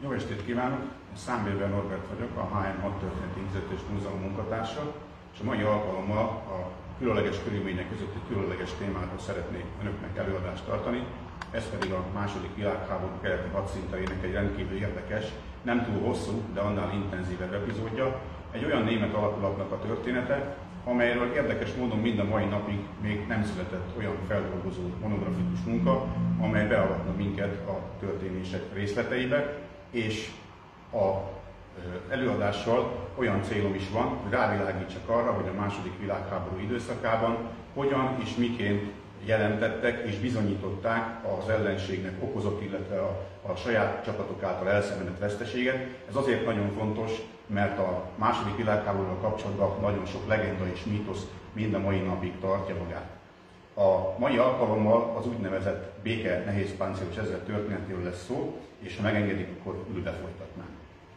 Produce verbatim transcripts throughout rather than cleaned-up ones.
Jó estét kívánok! Számvédő Norbert vagyok, a há em Hadtörténeti Intézet és Múzeum munkatársa, és a mai alkalommal a különleges körülmények között egy különleges témáról szeretnék önöknek előadást tartani. Ez pedig a második világháború keleti hadszínteinek egy rendkívül érdekes, nem túl hosszú, de annál intenzívebb epizódja, egy olyan német alakulatnak a története, amelyről érdekes módon mind a mai napig még nem született olyan feldolgozó monografikus munka, amely beavatna minket a történések részleteibe, és a előadással olyan célom is van, hogy rávilágítsak arra, hogy a második világháború időszakában hogyan és miként jelentettek és bizonyították az ellenségnek okozott, illetve a, a saját csapatok által elszenvedett veszteséget. Ez azért nagyon fontos, mert a második világháborúval kapcsolatban nagyon sok legenda és mítosz mind a mai napig tartja magát. A mai alkalommal az úgynevezett béke nehézpáncélos ezred történetéről lesz szó, és ha megengedik, akkor ülve folytatnám.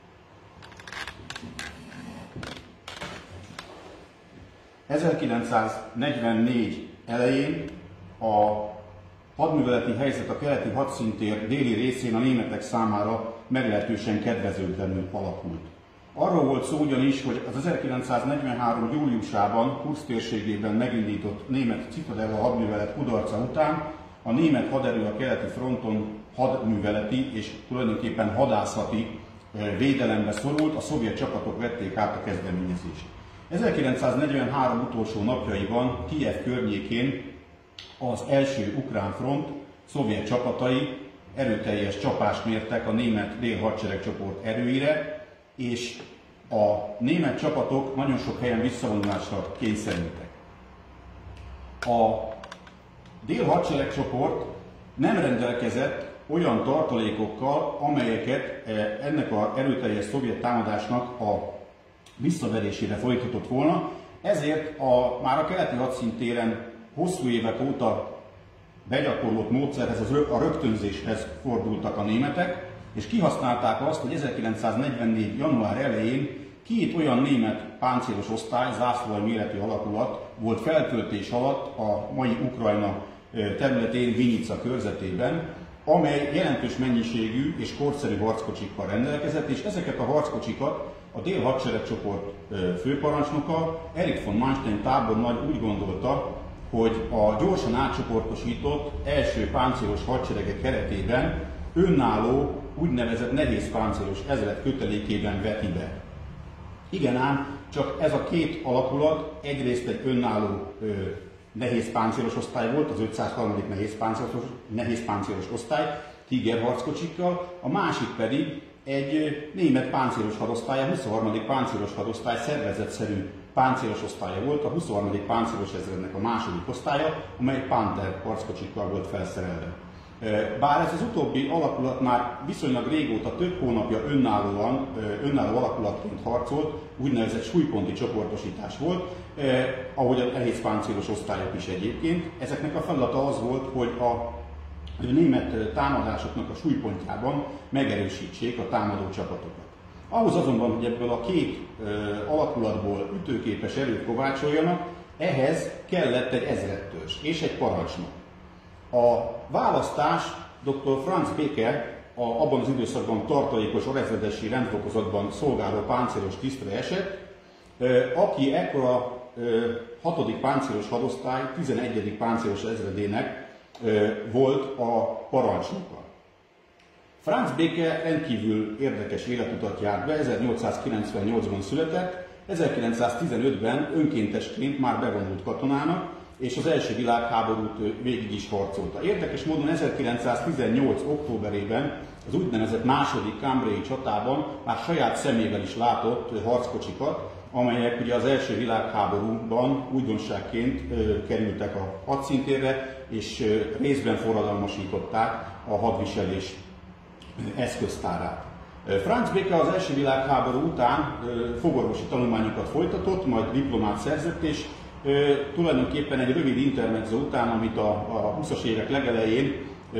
ezerkilencszáznegyvennégy elején a hadműveleti helyzet a keleti hadszíntér déli részén a németek számára meglehetősen kedvezőtlenül alakult. Arról volt szó ugyanis, hogy az ezerkilencszáznegyvenhárom júliusában Kursz térségében megindított német Citadella hadművelet kudarca után a német haderő a keleti fronton hadműveleti és tulajdonképpen hadászati védelembe szorult, a szovjet csapatok vették át a kezdeményezést. ezerkilencszáznegyvenhárom utolsó napjaiban Kijev környékén az első ukrán front szovjet csapatai erőteljes csapást mértek a német délhadseregcsoport erőire, és a német csapatok nagyon sok helyen visszavonulásra kényszerültek. A délhadseregcsoport nem rendelkezett olyan tartalékokkal, amelyeket ennek az erőteljes szovjet támadásnak a visszaverésére folytatott volna, ezért a, már a keleti hadszíntéren hosszú évek óta begyakorlott módszerhez, az rög, a rögtönzéshez fordultak a németek, és kihasználták azt, hogy ezerkilencszáznegyvennégy. január elején két olyan német páncélos osztály, zászlóalj méretű alakulat volt feltöltés alatt a mai Ukrajna területén, Vinica körzetében, amely jelentős mennyiségű és korszerű harckocsikkal rendelkezett, és ezeket a harckocsikat a délhadseregcsoport főparancsnoka, Erich von Manstein tábornagy úgy gondolta, hogy a gyorsan átcsoportosított első páncélos hadseregek keretében önálló, úgynevezett nehéz páncélos ezred kötelékében veti be. Igen ám, csak ez a két alakulat egyrészt egy önálló ö, nehéz páncélos osztály volt, az ötszázharmadik nehéz páncélos, nehéz páncélos osztály, Tiger harckocsikkal, a másik pedig egy német páncélos hadosztály, a huszonharmadik páncélos hadosztály szervezetszerű páncélos osztálya volt, a huszonharmadik páncélos ezrednek a második osztálya, amely Panther harckocsikkal volt felszerelve. Bár ez az utóbbi alakulat már viszonylag régóta, több hónapja önállóan, önálló alakulatként harcolt, úgynevezett súlyponti csoportosítás volt, ahogy a nehéz páncélos osztályok is egyébként. Ezeknek a feladata az volt, hogy a német támadásoknak a súlypontjában megerősítsék a támadó csapatokat. Ahhoz azonban, hogy ebből a két alakulatból ütőképes erőt kovácsoljanak, ehhez kellett egy ezredtörzs és egy parancsnok. A választás dr. Franz Béke, a, abban az időszakban tartalékos alezredesi rendfokozatban szolgáló páncélos tisztre esett, aki ekkor a hatodik páncélos hadosztály tizenegyedik páncélos ezredének volt a parancsnoka. Franz Béke rendkívül érdekes életutat járt be, ezernyolcszázkilencvennyolcban született, ezerkilencszáztizenötben önkéntesként már bevonult katonának, és az első világháborút végig is harcolta. Érdekes módon ezerkilencszáztizennyolc. októberében az úgynevezett második cambrai csatában már saját szemével is látott harckocsikat, amelyek ugye az első világháborúban újdonságként kerültek a hadszíntérre, és részben forradalmasították a hadviselés eszköztárát. Franz Béke az első világháború után fogorvosi tanulmányokat folytatott, majd diplomát szerzett, és tulajdonképpen egy rövid intermezzo után, amit a, a húszas évek legelején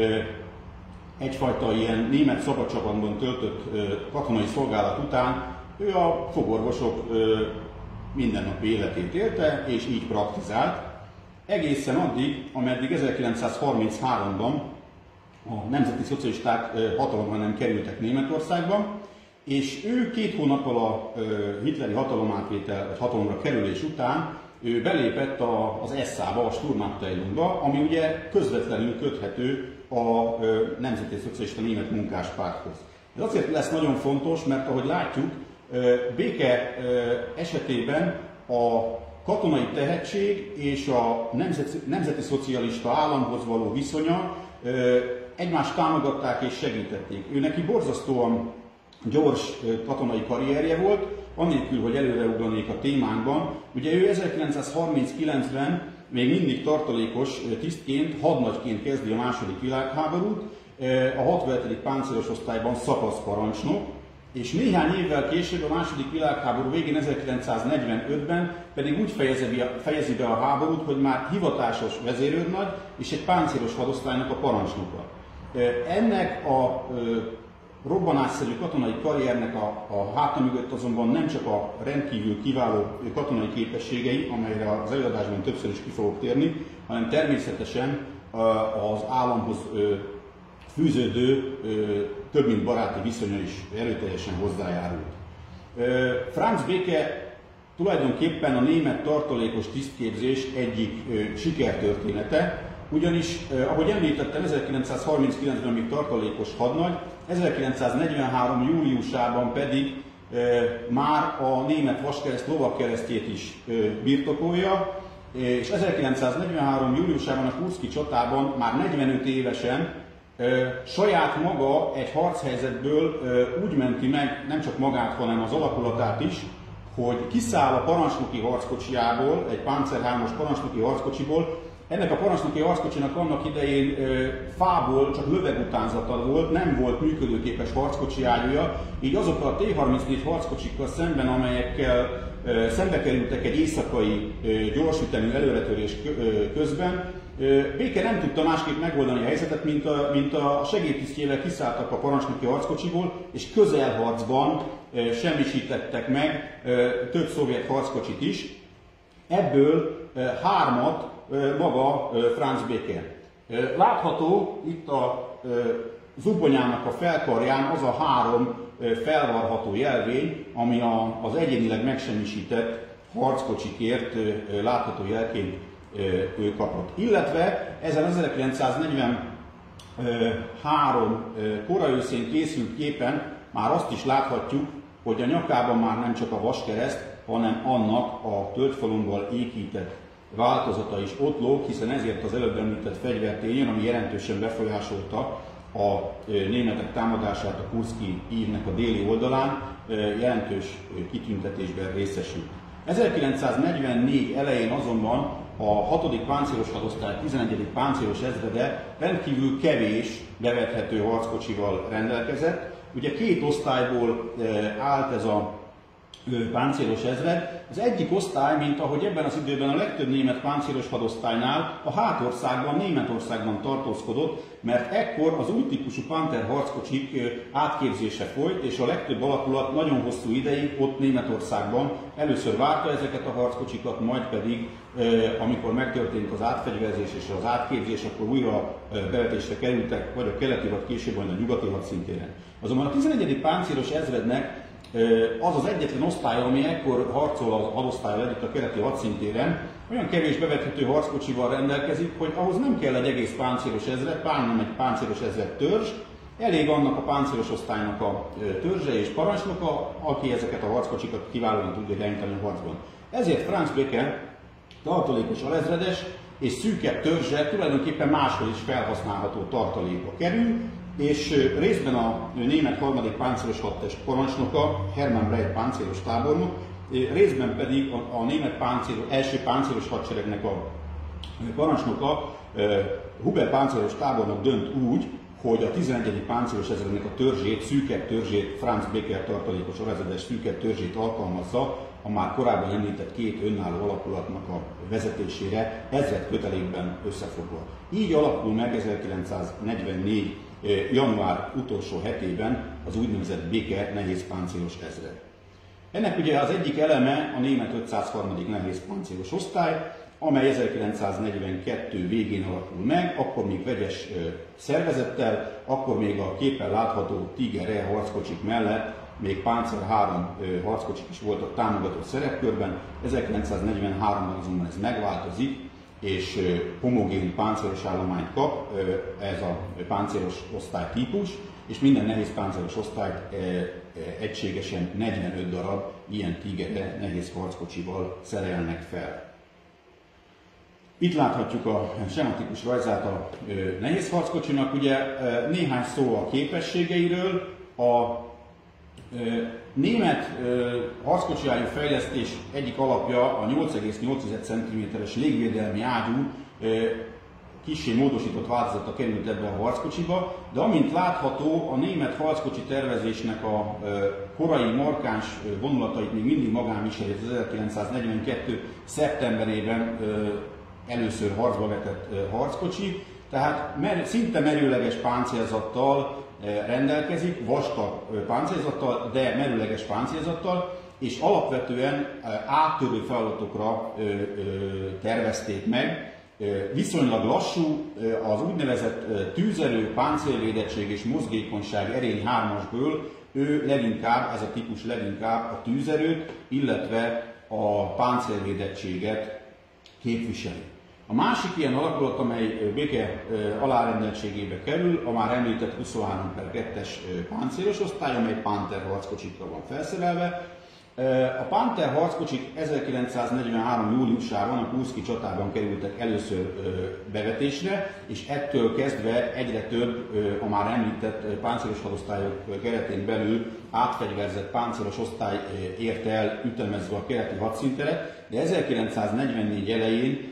egyfajta ilyen német szabadcsapatban töltött katonai szolgálat után, ő a fogorvosok mindennapi életét élte, és így praktizált. Egészen addig, ameddig ezerkilencszázharmincháromban a nemzeti szocialisták hatalomra nem kerültek Németországba, és ő két hónappal a hitleri hatalomátvétel, vagy hatalomra kerülés után ő belépett az es á ba, a Sturmabteilungba, ami ugye közvetlenül köthető a Nemzeti Szocialista Német Munkáspárthoz. Ez azért lesz nagyon fontos, mert ahogy látjuk, Béke esetében a katonai tehetség és a nemzeti, nemzeti szocialista államhoz való viszonya egymást támogatták és segítették. Ő neki borzasztóan gyors katonai karrierje volt, annélkül, hogy előreugranék a témánkban. Ugye ő ezerkilencszázharminckilencben még mindig tartalékos tisztként, hadnagyként kezdi a második világháborút, a hatvanhetedik páncélos osztályban szakaszparancsnok, és néhány évvel később, a második világháború végén, ezerkilencszáznegyvenötben pedig úgy fejezi be a háborút, hogy már hivatásos vezérőrnagy és egy páncélos hadosztálynak a parancsnoka. Ennek a robbanásszerű katonai karriernek a, a háta mögött azonban nem csak a rendkívül kiváló katonai képességei, amelyre az előadásban többször is ki fogok térni, hanem természetesen az államhoz fűződő, több mint baráti viszonya is erőteljesen hozzájárult. Franz Béke tulajdonképpen a német tartalékos tisztképzés egyik sikertörténete, ugyanis, ahogy említettem, ezerkilencszázharminckilencben még tartalékos hadnagy, ezerkilencszáznegyvenhárom júliusában pedig már a német vaskereszt lovagkeresztjét is birtokolja, és ezerkilencszáznegyvenhárom júliusában a kurszki csatában már negyvenöt évesen saját maga egy harchelyzetből úgy menti meg nem csak magát, hanem az alakulatát is, hogy kiszáll a parancsnoki harckocsijából, egy Panzer hármas parancsnoki harckocsiból. Ennek a parancsnoki harckocsinak annak idején fából csak lövegutánzata volt, nem volt működőképes harckocsi ágyúja, így azokkal a té harmincnégy harckocsikkal szemben, amelyekkel szembe kerültek egy éjszakai gyorsütemű előretörés közben, Béke nem tudta másképp megoldani a helyzetet, mint a, mint a segédtisztjével kiszálltak a parancsnoki harckocsiból, és közelharcban semmisítettek meg több szovjet harckocsit is. Ebből hármat maga Franz Béke. Látható itt a zubbonyának a felkarján az a három felvarható jelvény, ami az egyénileg megsemmisített harckocsikért látható jelként ő kapott. Illetve ezen ezerkilencszáznegyvenhárom kora őszén készült képen már azt is láthatjuk, hogy a nyakában már nem csak a vaskereszt, hanem annak a tölgyfalomból ékített változata is ott lóg, hiszen ezért az előbb említett fegyvertényen, ami jelentősen befolyásolta a németek támadását a Kurszki ívnek a déli oldalán, jelentős kitüntetésben részesült. ezerkilencszáznegyvennégy elején azonban a hatodik páncélos hadosztály tizenegyedik páncélos ezrede rendkívül kevés bevethető harckocsival rendelkezett. Ugye két osztályból állt ez a páncélos ezred. Az egyik osztály, mint ahogy ebben az időben a legtöbb német páncélos hadosztálynál, a hátországban, Németországban tartózkodott, mert ekkor az új típusú Panther harckocsik átképzése folyt, és a legtöbb alakulat nagyon hosszú ideig ott Németországban először várta ezeket a harckocsikat, majd pedig, amikor megtörtént az átfegyverzés és az átképzés, akkor újra bevetésre kerültek, vagy a keleti, vagy később majd a nyugati hadszintéren. Azonban a tizenegyedik páncélos ezrednek az az egyetlen osztály, ami ekkor harcol a hadosztállyal együtt a keleti hadszintéren, olyan kevés bevethető harckocsival rendelkezik, hogy ahhoz nem kell egy egész páncélos ezred, pláne nem egy páncélos ezred törzs, elég annak a páncélos osztálynak a törzse és parancsnoka, aki ezeket a harckocsikat kiválóan tudja irányítani a harcban. Ezért Franz Béke tartalékos alezredes és szűkebb törzse tulajdonképpen máshol is felhasználható tartalékba kerül, és részben a német harmadik páncélos hadtest parancsnoka, Hermann Breyer páncélos tábornok, részben pedig a, a német páncélos, első páncélos hadseregnek a parancsnoka, Huber páncélos tábornok dönt úgy, hogy a tizenegyedik páncélos ezrednek a törzsét, szűkebb törzsét, Franz Béke tartalékos alezredes szűkebb törzsét alkalmazza a már korábban említett két önálló alakulatnak a vezetésére, ezred kötelékben összefogva. Így alakul meg ezerkilencszáznegyvennégy január utolsó hetében az úgynevezett Béke nehézpáncélos ezred. Ennek ugye az egyik eleme a német ötszázharmadik nehézpáncélos osztály, amely ezerkilencszáznegyvenkettő végén alakul meg, akkor még vegyes szervezettel, akkor még a képen látható Tiger E harckocsik mellett még Panzer három harckocsik is voltak támogató szerepkörben. ezerkilencszáznegyvenháromban azonban ez megváltozik, és homogén páncélos állományt kap ez a páncélos osztálytípus, és minden nehéz páncélos osztályt egységesen negyvenöt darab ilyen Tiger nehéz harckocsival szerelnek fel. Itt láthatjuk a sematikus rajzát a nehéz harckocsinak, ugye néhány szó a képességeiről. A német harckocsiágyú fejlesztés egyik alapja a nyolc egész nyolc centiméteres légvédelmi ágyú kissé módosított változata került ebbe a harckocsiba, de amint látható, a német harckocsi tervezésnek a korai markáns vonulatait még mindig magán viseli. Az ezerkilencszáznegyvenkettő szeptemberében először harcba vetett harckocsi, tehát mer szinte merőleges páncélzattal rendelkezik, vastag páncélzattal, de merőleges páncélzattal, és alapvetően áttörő feladatokra tervezték meg. Viszonylag lassú, az úgynevezett tűzerő, páncélvédettség és mozgékonyság erény hármasből ő leginkább, ez a típus leginkább a tűzerőt, illetve a páncélvédettséget képviseli. A másik ilyen alakulat, amely béke alárendeltségébe kerül, a már említett huszonhárom per kettes páncélos osztály, amely Panther harckocsikra van felszerelve. A Panther harckocsik ezerkilencszáznegyvenhárom júliusában a Kurszki csatában kerültek először bevetésre, és ettől kezdve egyre több a már említett páncélos hadosztályok keretén belül átfegyverzett páncélos osztály érte el ütemezve a keleti hadszínteret, de ezerkilencszáznegyvennégy elején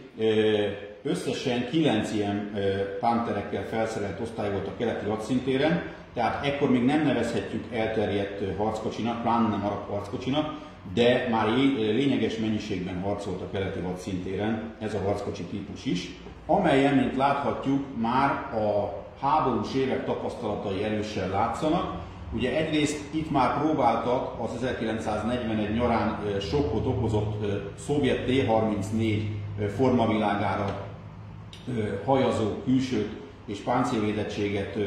összesen kilenc ilyen Panther-ekkel felszerelt osztály volt a keleti hadszintéren, tehát ekkor még nem nevezhetjük elterjedt harckocsinak, pláne nem arab harckocsinak, de már lényeges mennyiségben harcolt a keleti hadszintéren ez a harckocsi típus is, amelyen, mint láthatjuk, már a háborús évek tapasztalatai erősen látszanak. Ugye egyrészt itt már próbáltak az ezerkilencszáznegyvenegy nyarán sokkot okozott szovjet T harmincnégy formavilágára hajazó külsőt és páncélvédettséget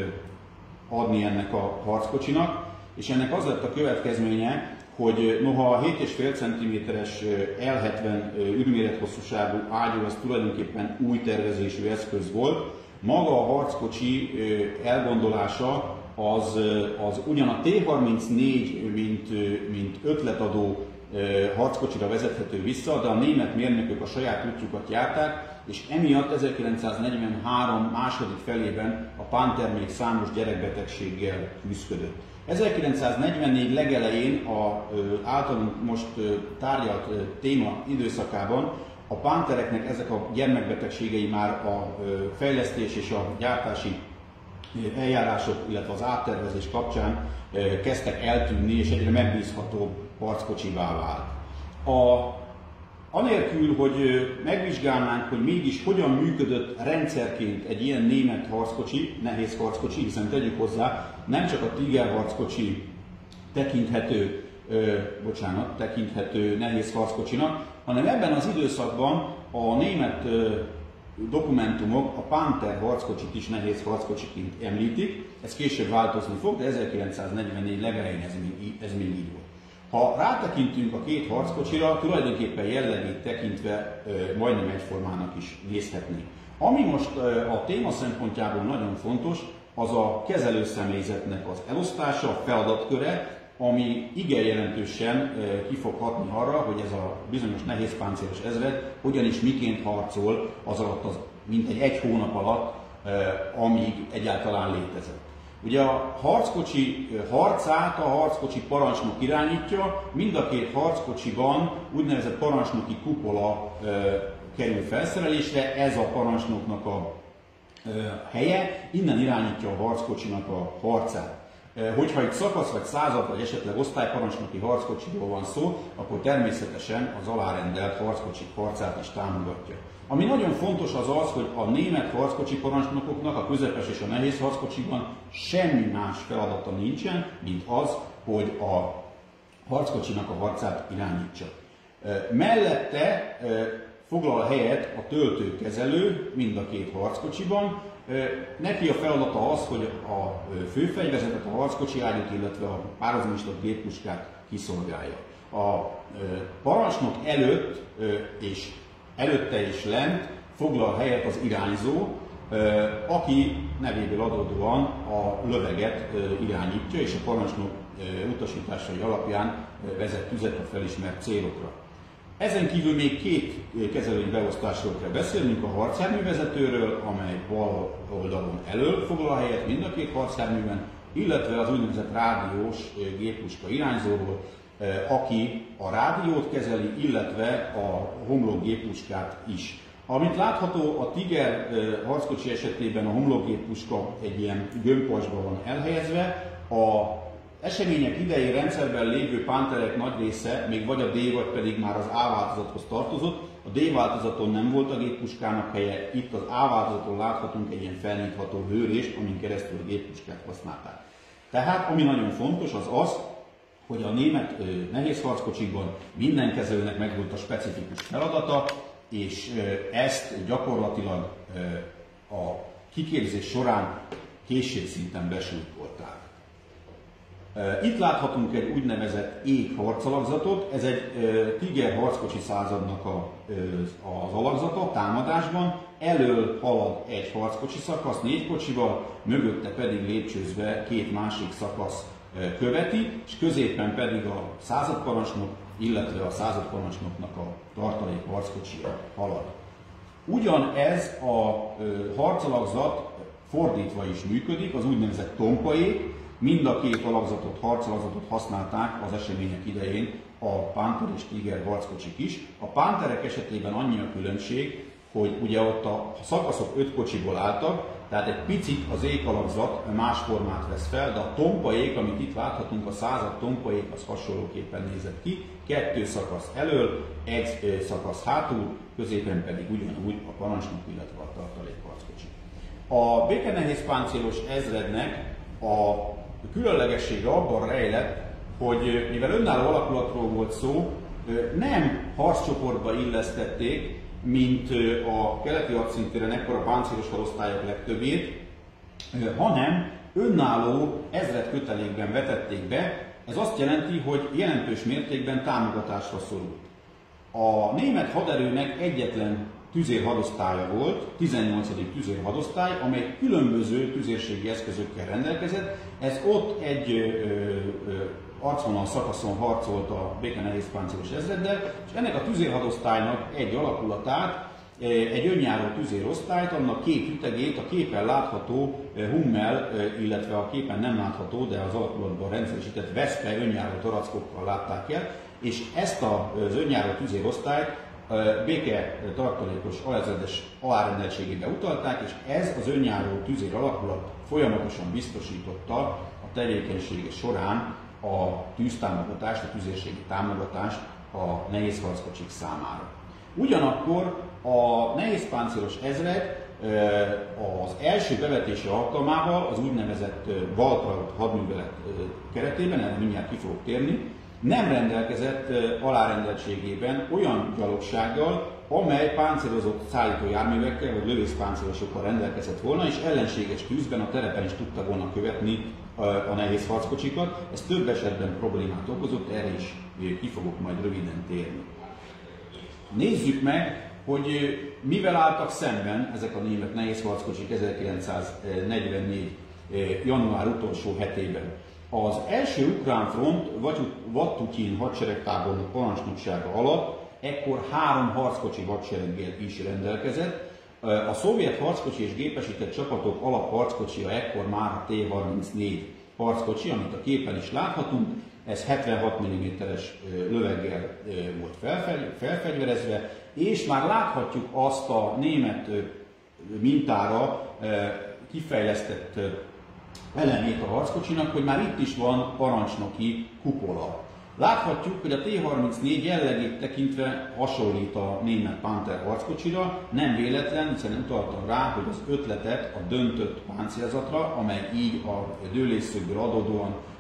adni ennek a harckocsinak, és ennek az lett a következménye, hogy noha a hét egész öt centiméteres L hetven űrmérethosszúságú ágyú az tulajdonképpen új tervezésű eszköz volt, maga a harckocsi elgondolása az, az ugyan a T harmincnégy, mint, mint ötletadó harckocsira vezethető vissza, de a német mérnökök a saját útjukat járták, és emiatt ezerkilencszáznegyvenhárom második felében a Panther még számos gyerekbetegséggel küzdött. ezerkilencszáznegyvennégy legelején az általunk most tárgyalt téma időszakában a Panthereknek ezek a gyermekbetegségei már a fejlesztés és a gyártási eljárások, illetve az áttervezés kapcsán kezdtek eltűnni, és egyre megbízhatóbb harckocsivá vált. A, anélkül, hogy megvizsgálnánk, hogy mégis hogyan működött rendszerként egy ilyen német harckocsi, nehéz harckocsi, hiszen tegyük hozzá, nem csak a Tiger harckocsi tekinthető, ö, bocsánat, tekinthető nehéz harckocsinak, hanem ebben az időszakban a német ö, dokumentumok a Panther harckocsit is nehéz harckocsiként említik, ez később változni fog, de ezerkilencszáznegyvennégy legelején ez még, ez még így volt. Ha rátekintünk a két harckocsira, tulajdonképpen jellegét tekintve ö, majdnem egyformának is nézhetnénk. Ami most ö, a téma szempontjából nagyon fontos, az a kezelőszemélyzetnek az elosztása, a feladatköre, ami igen jelentősen ki fog hatni arra, hogy ez a bizonyos nehézpáncélos ezred hogyan is miként harcol az alatt, az mintegy egy hónap alatt, amíg egyáltalán létezett. Ugye a harckocsi harcát a harckocsi parancsnok irányítja, mind a két harckocsiban úgynevezett parancsnoki kupola kerül felszerelésre, ez a parancsnoknak a helye, innen irányítja a harckocsinak a harcát. Hogyha itt szakasz, vagy század, vagy esetleg osztályparancsnoki harckocsiról van szó, akkor természetesen az alárendelt harckocsik harcát is támogatja. Ami nagyon fontos az az, hogy a német harckocsi parancsnokoknak a közepes és a nehéz harckocsikban semmi más feladata nincsen, mint az, hogy a harckocsinak a harcát irányítsa. Mellette foglal helyet a töltőkezelő mind a két harckocsiban. Neki a feladata az, hogy a főfegyverzetet, a harckocsi ágyút, illetve a párhuzamosított géppuskát kiszolgálja. A parancsnok előtt és előtte és lent foglal helyet az irányzó, aki nevéből adódóan a löveget irányítja, és a parancsnok utasításai alapján vezet tüzet a felismert célokra. Ezen kívül még két kezelői beosztásról kell beszélnünk, a harcjárművezetőről, amely bal oldalon elől foglal helyet mind a két harcjárműben, illetve az úgynevezett rádiós géppuska irányzóról, aki a rádiót kezeli, illetve a homlokgéppuskát is. Amint látható, a Tiger harckocsi esetében a homlokgéppuska egy ilyen gömbpajzsban van elhelyezve. A események idején rendszerben lévő Pantherek nagy része még vagy a D, vagy pedig már az A változathoz tartozott. A D változaton nem volt a géppuskának helye, itt az A változaton láthatunk egy ilyen felnyitható hőrést, amin keresztül a géppuskát használták. Tehát ami nagyon fontos az az, hogy a német nehézharckocsikban minden kezelőnek megvolt a specifikus feladata, és ezt gyakorlatilag a kiképzés során készségszinten besúlykolták. Itt láthatunk egy úgynevezett égharcalakzatot, ez egy Tiger harckocsi századnak az alakzata, támadásban. Elől halad egy harckocsi szakasz négy kocsival, mögötte pedig lépcsőzve két másik szakasz követi, és középen pedig a századparancsnok, illetve a századparancsnoknak a tartalék harckocsia halad. Ugyanez a harcalakzat fordítva is működik, az úgynevezett tompaék. Mind a két alakzatot, harcalakzatot használták az események idején a Panther és Tiger harckocsik is. A Pantherek esetében annyi a különbség, hogy ugye ott a szakaszok öt kocsiból álltak, tehát egy picit az ékalakzat más formát vesz fel, de a tompaék, amit itt láthatunk, a század tompaék, az hasonlóképpen nézett ki. Kettő szakasz elől, egy szakasz hátul, középen pedig ugyanúgy a parancsnok, illetve a tartalékharckocsi. A békenehézpáncélos ezrednek a különlegessége abban rejlett, hogy mivel önálló alakulatról volt szó, nem harccsoportba illesztették, mint a keleti hadszintéren ekkor a páncélos hadosztályok legtöbbét, hanem önálló ezredkötelékben vetették be. Ez azt jelenti, hogy jelentős mértékben támogatásra szorult. A német haderőnek egyetlen tüzérhadosztálya volt, tizennyolcadik tüzérhadosztály, amely különböző tüzérségi eszközökkel rendelkezett. Ez ott egy ö, ö, arcvonal szakaszon harcolt a békenehézpáncélos ezreddel, és ennek a tüzérhadosztálynak egy alakulatát, egy önjáró tüzérosztályt, annak két ütegét a képen látható Hummel, illetve a képen nem látható, de az alakulatban rendszeresített Vespe önjáró tarackokkal látták el, és ezt az önjáró tüzérosztályt béke tartalékos alezredes alárendeltségébe utalták, és ez az önjáró tüzér alakulat folyamatosan biztosította a tevékenysége során a tűztámogatást, a tüzérségi támogatást a nehézharckocsik számára. Ugyanakkor a nehézpáncélos ezred az első bevetése alkalmával az úgynevezett Waltraud hadművelet keretében, erre mindjárt ki fogok térni, nem rendelkezett alárendeltségében olyan gyalogsággal, amely páncélozott szállító járművekkel vagy lövészpáncélosokkal rendelkezett volna, és ellenséges tűzben a terepen is tudta volna követni a nehéz harckocsikat. Ez több esetben problémát okozott, erre is ki fogok majd röviden térni. Nézzük meg, hogy mivel álltak szemben ezek a német nehézharckocsik ezerkilencszáznegyvennégy. január utolsó hetében. Az első ukrán front Vatutyin hadseregtábornok parancsnoksága alatt ekkor három harckocsi hadsereggel is rendelkezett. A szovjet harckocsi és gépesített csapatok alapharckocsia ekkor már a T harmincnégy harckocsi, amit a képen is láthatunk. Ez hetvenhat milliméteres löveggel volt felfegyverezve, és már láthatjuk azt a német mintára kifejlesztett elemét a harckocsinak, hogy már itt is van parancsnoki kupola. Láthatjuk, hogy a T harmincnégy jellegét tekintve hasonlít a német Panther harckocsira, nem véletlen, hiszen utaltam rá, hogy az ötletet a döntött páncélzatra, amely így a dőlésszögből adódóan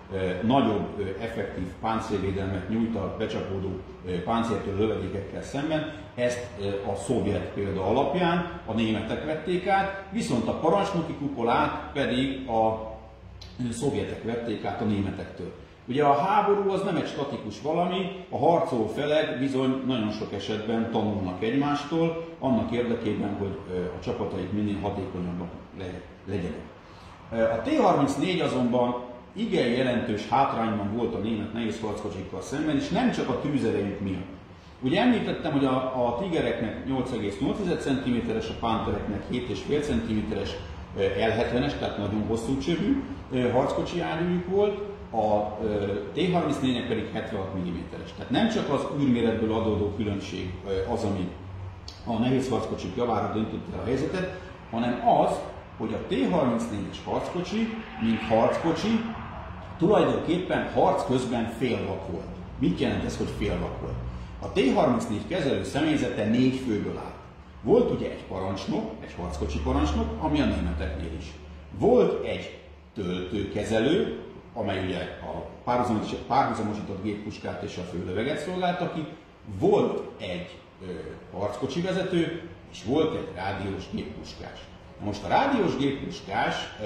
nagyobb, effektív páncélvédelmet nyújt a becsapódó páncéltől lövedékekkel szemben. Ezt a szovjet példa alapján a németek vették át, viszont a parancsnoki kupolát pedig a szovjetek vették át a németektől. Ugye a háború az nem egy statikus valami, a harcoló felek bizony nagyon sok esetben tanulnak egymástól, annak érdekében, hogy a csapataik minél hatékonyabbak legyenek. A T harmincnégy azonban igen jelentős hátrányban volt a német nehézharckocsikkal szemben, és nem csak a tűzerejük miatt. Ugye említettem, hogy a, a Tigereknek nyolc egész nyolc centiméteres, a Panthernek hét egész öt centiméteres L hetvenes, tehát nagyon hosszú csövű harckocsi járművük volt, a T harmincnégynek pedig hetvenhat milliméteres. Tehát nem csak az űrméretből adódó különbség az, ami a nehéz harckocsik javára döntötte a helyzetet, hanem az, hogy a T harmincnégyes harckocsi, mint harckocsi, tulajdonképpen harc közben félvak volt. Mit jelent ez, hogy félvak volt? A T harmincnégy kezelő személyzete négy főből állt. Volt ugye egy parancsnok, egy harckocsi parancsnok, ami a németeknél is. Volt egy töltőkezelő, amely ugye a párhuzamosított géppuskát és a főlöveget szolgálta ki, volt egy ö, harckocsi vezető, és volt egy rádiós géppuskás. Na most a rádiós géppuskás ö,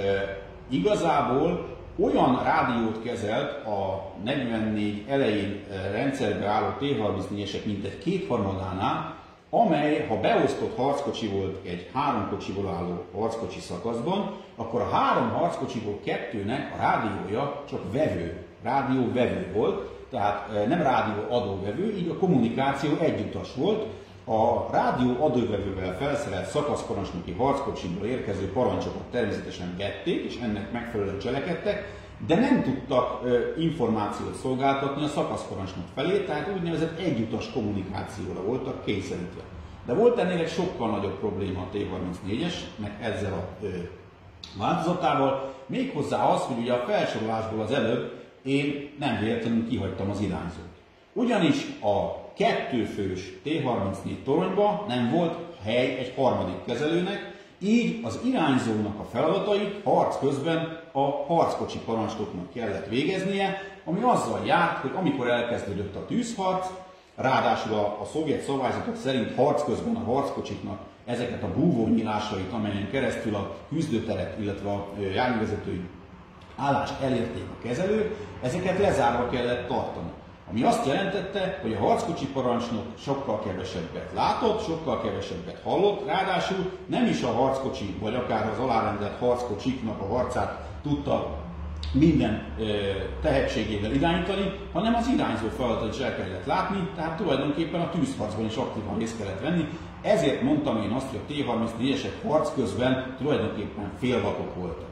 igazából olyan rádiót kezelt a negyvennégy elején rendszerbe álló T harmincnégyesek mintegy kétharmadánál, amely, ha beosztott harckocsi volt egy három kocsiból álló harckocsi szakaszban, akkor a három harckocsiból kettőnek a rádiója csak vevő, rádióvevő volt, tehát nem rádió adóvevő, így a kommunikáció egyutas volt. A rádió adóvevővel felszerelt szakaszparancsnoki harckocsiból érkező parancsokat természetesen vették, és ennek megfelelően cselekedtek, de nem tudtak ö, információt szolgáltatni a szakaszparancsnok felé, tehát úgynevezett egyutas kommunikációra voltak kényszerítve. De volt ennél egy sokkal nagyobb probléma a T harmincnégyesnek ezzel a ö, változatával, méghozzá az, hogy ugye a felsorolásból az előbb én nem véletlenül kihagytam az irányzót. Ugyanis a kettőfős T harmincnégy toronyban nem volt hely egy harmadik kezelőnek, így az irányzónak a feladatait harc közben a harckocsi parancsnoknak kellett végeznie, ami azzal járt, hogy amikor elkezdődött a tűzharc, ráadásul a, a szovjet szabályzatok szerint harc közben a harckocsiknak ezeket a búvónyílásait, amelyen keresztül a küzdőteret, illetve a járművezetői állást elérték a kezelők, ezeket lezárva kellett tartani. Ami azt jelentette, hogy a harckocsi parancsnok sokkal kevesebbet látott, sokkal kevesebbet hallott, ráadásul nem is a harckocsi, vagy akár az alárendelt harckocsiknak a harcát tudta minden e, tehetségével irányítani, hanem az irányzó feladatot is el kellett látni, tehát tulajdonképpen a tűzharcban is aktívan részt kellett venni. Ezért mondtam én azt, hogy a T harmincnégyesek harc közben tulajdonképpen félvakok voltak.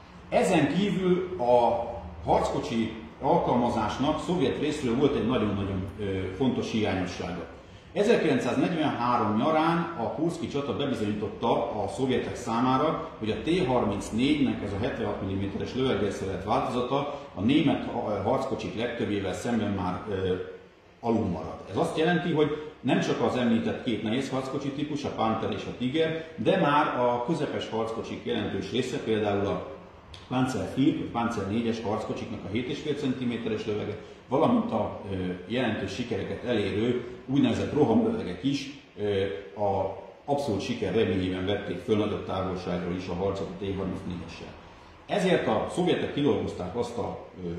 Ezen kívül a harckocsi alkalmazásnak szovjet részről volt egy nagyon-nagyon fontos hiányossága. ezerkilencszáznegyvenhárom nyarán a kurszki csata bebizonyította a szovjetek számára, hogy a T harmincnégynek ez a hetvenhat milliméteres lövedelszerelt változata a német harckocsik legtöbbével szemben már alul marad. Ez azt jelenti, hogy nem csak az említett két nehéz harckocsi típus, a Panther és a Tiger, de már a közepes harckocsik jelentős része, például a Panzer négy, vagy Panzer négyes harckocsiknak a hét egész öt centiméteres lövege, valamint a e, jelentős sikereket elérő úgynevezett rohamlövegek is e, a abszolút siker reményében vették föl nagyobb távolságról is a harcot a T harmincnégyessel. Ezért a szovjetek kidolgozták azt a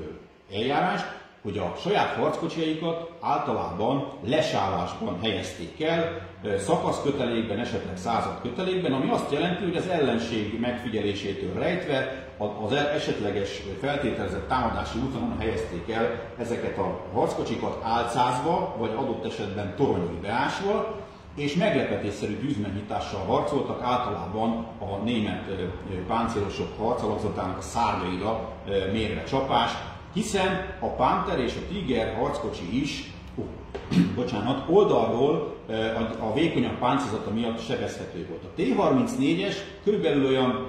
e, eljárást, hogy a saját harckocsiaikat általában lesállásban helyezték el, szakaszkötelékben, esetleg századkötelékben, ami azt jelenti, hogy az ellenség megfigyelésétől rejtve az esetleges feltételezett támadási útvonalon helyezték el ezeket a harckocsikat álcázva, vagy adott esetben toronyig beásva, és meglepetésszerű tűzmegnyitással harcoltak, általában a német páncélosok harcalakzatának a szárnyaira mérve csapást, hiszen a Panther és a Tiger harckocsi is, oh, bocsánat, oldalról a vékonyabb páncélzata miatt sebezhető volt. A T harmincnégyes körülbelül olyan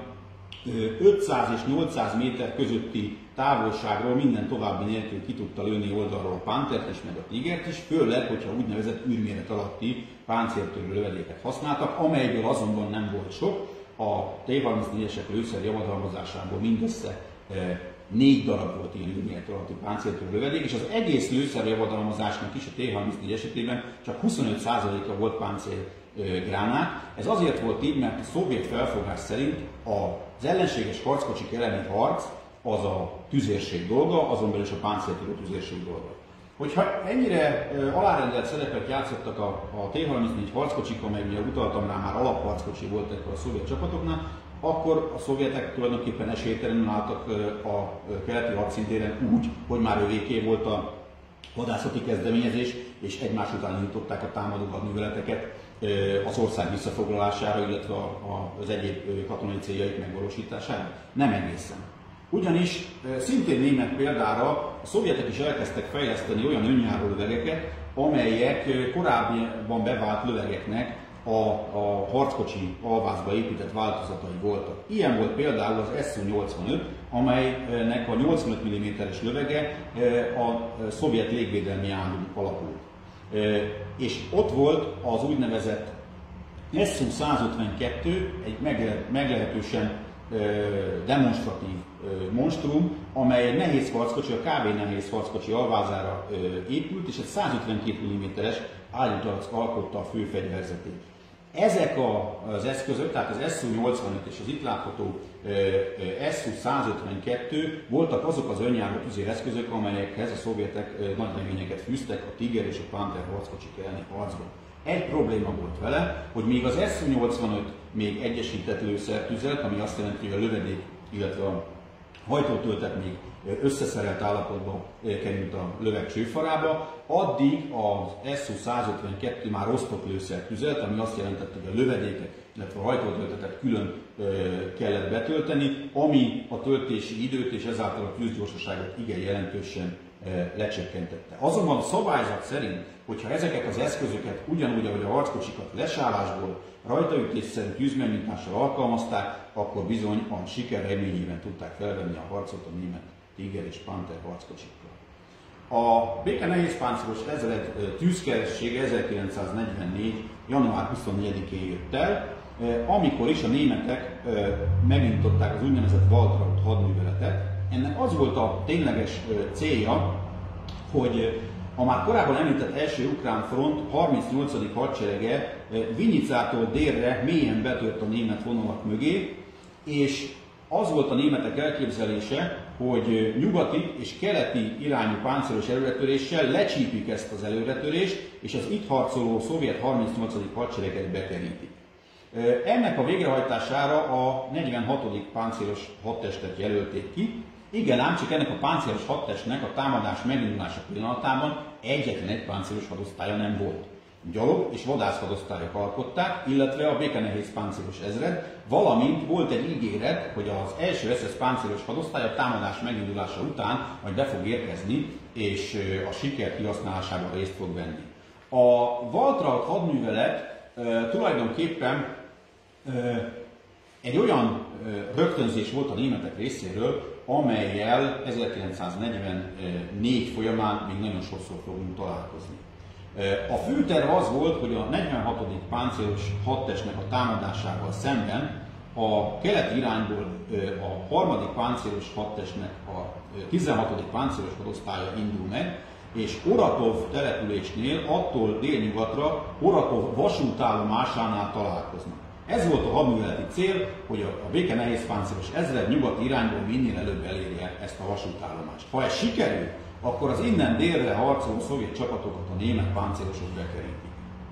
ötszáz és nyolcszáz méter közötti távolságról minden további nélkül ki tudta lőni oldalról a Panthert is, meg a Tigert is, főleg, hogyha úgynevezett űrméret alatti páncéltörő lövedéket használtak, amelyből azonban nem volt sok. A T harmincnégyesek lőszer javadalmazásából mindössze négy darab volt ilyen űrméretű alatti páncéltörő lövedék, és az egész lőszerjavadalmazásnak is a T harmincnégy esetében csak huszonöt százaléka volt páncélgránát. Ez azért volt így, mert a szovjet felfogás szerint az ellenséges harckocsik elleni harc az a tüzérség dolga, azon belül is a páncéltörő tüzérség dolga. Hogyha ennyire alárendelt szerepet játszottak a, a T harmincnégy harckocsik, amely ugye utaltam rá, már alapharckocsi volt ekkor a szovjet csapatoknál, akkor a szovjetek tulajdonképpen esélytelenül álltak a keleti hadszintéren úgy, hogy már övéké volt a vadászati kezdeményezés, és egymás után indították a támadó hadműveleteket az ország visszafoglalására, illetve az egyéb katonai céljaik megvalósítására. Nem egészen. Ugyanis szintén német példára a szovjetek is elkezdtek fejleszteni olyan önjáró lövegeket, amelyek korábban bevált lövegeknek a, a harckocsi alvázba épített változatai voltak. Ilyen volt például az S U nyolcvanöt, amelynek a nyolcvanöt milliméteres lövege a szovjet légvédelmi állam alapult. És ott volt az úgynevezett S U százötvenkettő, egy meglehetősen demonstratív monstrum, amely egy nehéz harckocsi, a kb. Nehéz harckocsi alvázára épült, és egy százötvenkét milliméteres ágyútalack alkotta a fő fegyverzetét. Ezek az eszközök, tehát az S U nyolcvanöt és az itt látható S U százötvenkettő voltak azok az önjáró tüzéreszközök, amelyekhez a szovjetek nagy reményeket fűztek a Tiger és a Panther harckocsik elleni harcban. Egy probléma volt vele, hogy még az S U nyolcvanöt még egyesített lőszert tüzelt, ami azt jelenti, hogy a lövedék, illetve a hajtótöltet még összeszerelt állapotban került a löveg csőfarába, addig az S U százötvenkettő már osztott lőszert tüzelt, ami azt jelentette, hogy a lövedéket, illetve a hajtótöltetet külön kellett betölteni, ami a töltési időt és ezáltal a tűzgyorsaságot igen jelentősen lecsökkentette. Azonban a szabályzat szerint, hogyha ezeket az eszközöket ugyanúgy, ahogy a harckocsikat lesállásból, rajtaütésszerű tűzmegnyitással alkalmazták, akkor bizony a siker reményében tudták felvenni a harcot a német Tiger és Panther harckocsikkal. A béke nehézpáncélos ezred tűzkeressége ezerkilencszáznegyvennégy. január huszonnegyedikén jött el, amikor is a németek megindították az úgynevezett Waltraud hadműveletet. Ennek az volt a tényleges célja, hogy a már korábban említett első ukrán front harmincnyolcadik hadserege Vinyicától délre mélyen betört a német vonalak mögé, és az volt a németek elképzelése, hogy nyugati és keleti irányú páncélos előretöréssel lecsípik ezt az előretörést, és az itt harcoló szovjet harmincnyolcadik hadsereget bekerítik. Ennek a végrehajtására a negyvenhatodik páncélos hadtestet jelölték ki. Igen, ám csak ennek a páncélos hadtestnek a támadás megindulása pillanatában egyetlen egy páncélos hadosztálya nem volt. Gyalog és vadász hadosztályok alkották, illetve a békenehéz páncélos ezred, valamint volt egy ígéret, hogy az első es es páncélos hadosztály a támadás megindulása után majd be fog érkezni, és a siker kihasználásában részt fog venni. A Waltraud hadművelet e, tulajdonképpen e, egy olyan e, rögtönzés volt a németek részéről, amellyel ezerkilencszáznegyvennégy folyamán még nagyon sokszor fogunk találkozni. A fő terv az volt, hogy a negyvenhatodik páncélos hadtestnek a támadásával szemben a keleti irányból a harmadik páncélos hadtestnek a tizenhatodik páncélos hadosztálya indul meg, és Oratov településnél attól délnyugatra Oratov vasútállomásánál találkoznak. Ez volt a hadműveleti cél, hogy a béke nehézpáncélos ezred nyugati irányból minél előbb elérje ezt a vasútállomást. Ha ez sikerül, akkor az innen délre harcoló szovjet csapatokat a német páncélosok bekerítik.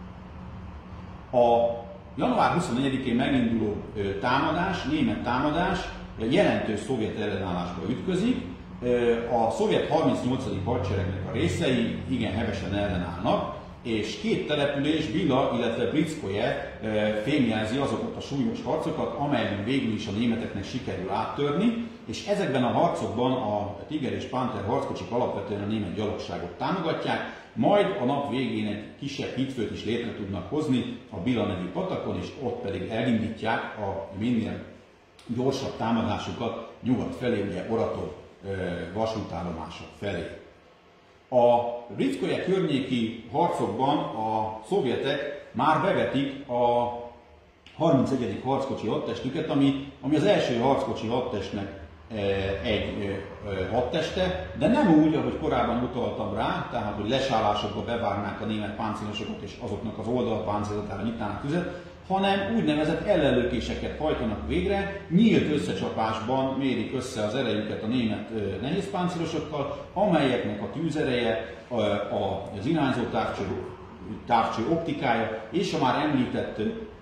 A január huszonnegyedikén meginduló támadás, német támadás jelentős szovjet ellenállásba ütközik. A szovjet harmincnyolcadik hadseregnek a részei igen hevesen ellenállnak, és két település, Bila, illetve Britskoje fémjelzi azokat a súlyos harcokat, amelyben végül is a németeknek sikerül áttörni, és ezekben a harcokban a Tiger és Panther harckocsik alapvetően a német gyalogságot támogatják, majd a nap végén egy kisebb hídfőt is létre tudnak hozni a Bila nevű patakon, és ott pedig elindítják a minél gyorsabb támadásukat nyugat felé, ugye Oratov vasútállomása felé. A Britskoje környéki harcokban a szovjetek már bevetik a harmincegyedik harckocsi hadtestüket, ami, ami az első harckocsi hadtestnek egy hadteste, de nem úgy, ahogy korábban utaltam rá, tehát hogy lesállásokba bevárnák a német páncélosokat és azoknak az oldalpáncélozatára nyitnának tüzet, hanem úgynevezett ellenlökéseket hajtanak végre, nyílt összecsapásban mérik össze az erejüket a német nehézpáncélosokkal, amelyeknek a tűzereje, az irányzó távcső, távcső optikája és a már említett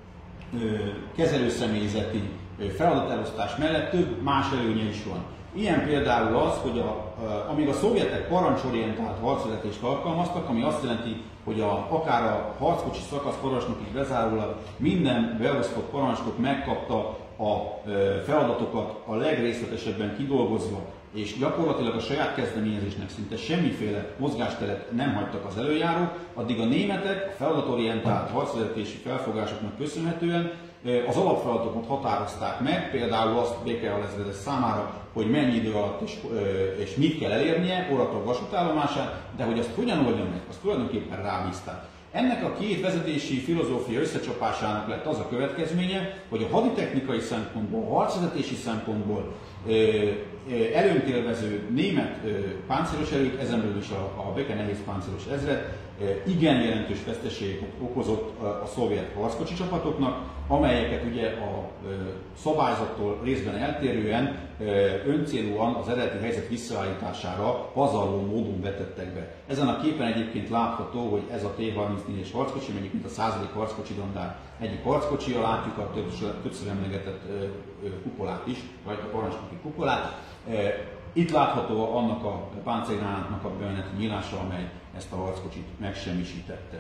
kezelőszemélyzeti feladatelosztás mellett több más előnye is van. Ilyen például az, hogy a, a, amíg a szovjetek parancsorientált harcvezetést alkalmaztak, ami azt jelenti, hogy a, akár a harckocsi szakasz parancsnokig bezárólag minden beosztott parancsnok megkapta a e, feladatokat a legrészletesebben kidolgozva, és gyakorlatilag a saját kezdeményezésnek szinte semmiféle mozgásteret nem hagytak az előjárók, addig a németek a feladatorientált harcvezetési felfogásoknak köszönhetően az alapfeladatokat határozták meg, például azt békealezredes számára, hogy mennyi idő alatt és, és mit kell elérnie, Orator vasútállomásán, de hogy azt hogyan oldja meg, azt tulajdonképpen rábízták. Ennek a két vezetési filozófia összecsapásának lett az a következménye, hogy a haditechnikai szempontból, a harcvezetési szempontból előnyt élvező német páncélos erők, ezen belül is a, a Beke nehéz páncélos ezred igen jelentős veszteségeket okozott a szovjet harckocsi csapatoknak, amelyeket ugye a szabályzattól részben eltérően öncélúan az eredeti helyzet visszaállítására pazarló módon vetettek be. Ezen a képen egyébként látható, hogy ez a T harmincnégyes harckocsi, mondjuk mint a századik harckocsi dandár egyik harckocsia, látjuk a többször emlegetett kupolát is, vagy a parancsnoki kupolát. Itt látható annak a páncélgránátnak a bejöneti nyílása, amely ezt a harckocsit megsemmisítette.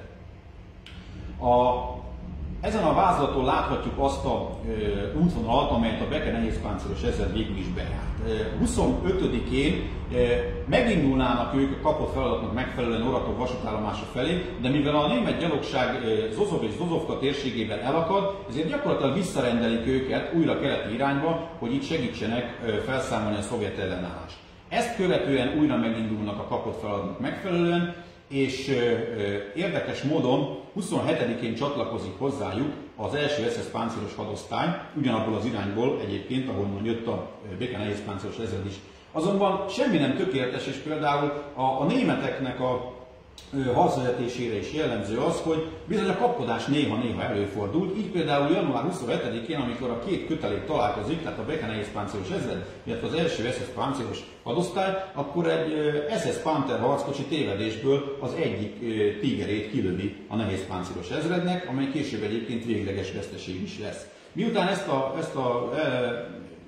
A, ezen a vázlaton láthatjuk azt a e, útvonalat, amelyet a Beke nehézpáncélos ezred végül is bejárt. E, huszonötödikén e, megindulnának ők a kapott feladatnak megfelelően Orator vasútállomása felé, de mivel a német gyalogság e, Zozov és Zozovka térségében elakad, ezért gyakorlatilag visszarendelik őket újra keleti irányba, hogy itt segítsenek e, felszámolni a szovjet ellenállást. Ezt követően újra megindulnak a kapott feladatnak megfelelően, és ö, ö, érdekes módon huszonhetedikén csatlakozik hozzájuk az első es es páncélos hadosztály, ugyanabból az irányból egyébként, ahonnan jött a Beke nehézpáncélos ezred is. Azonban semmi nem tökéletes, és például a, a németeknek a harcvezetésére is jellemző az, hogy bizony a kapkodás néha-néha előfordult. Így például január huszonhetedikén, amikor a két kötelék találkozik, tehát a Beke nehézpáncélos ezred, illetve az első es es páncélos hadosztály, akkor egy es es Panther harckocsi tévedésből az egyik tigerét kilövi a nehézpáncélos ezrednek, amely később egyébként végleges veszteség is lesz. Miután ezt a, ezt a e,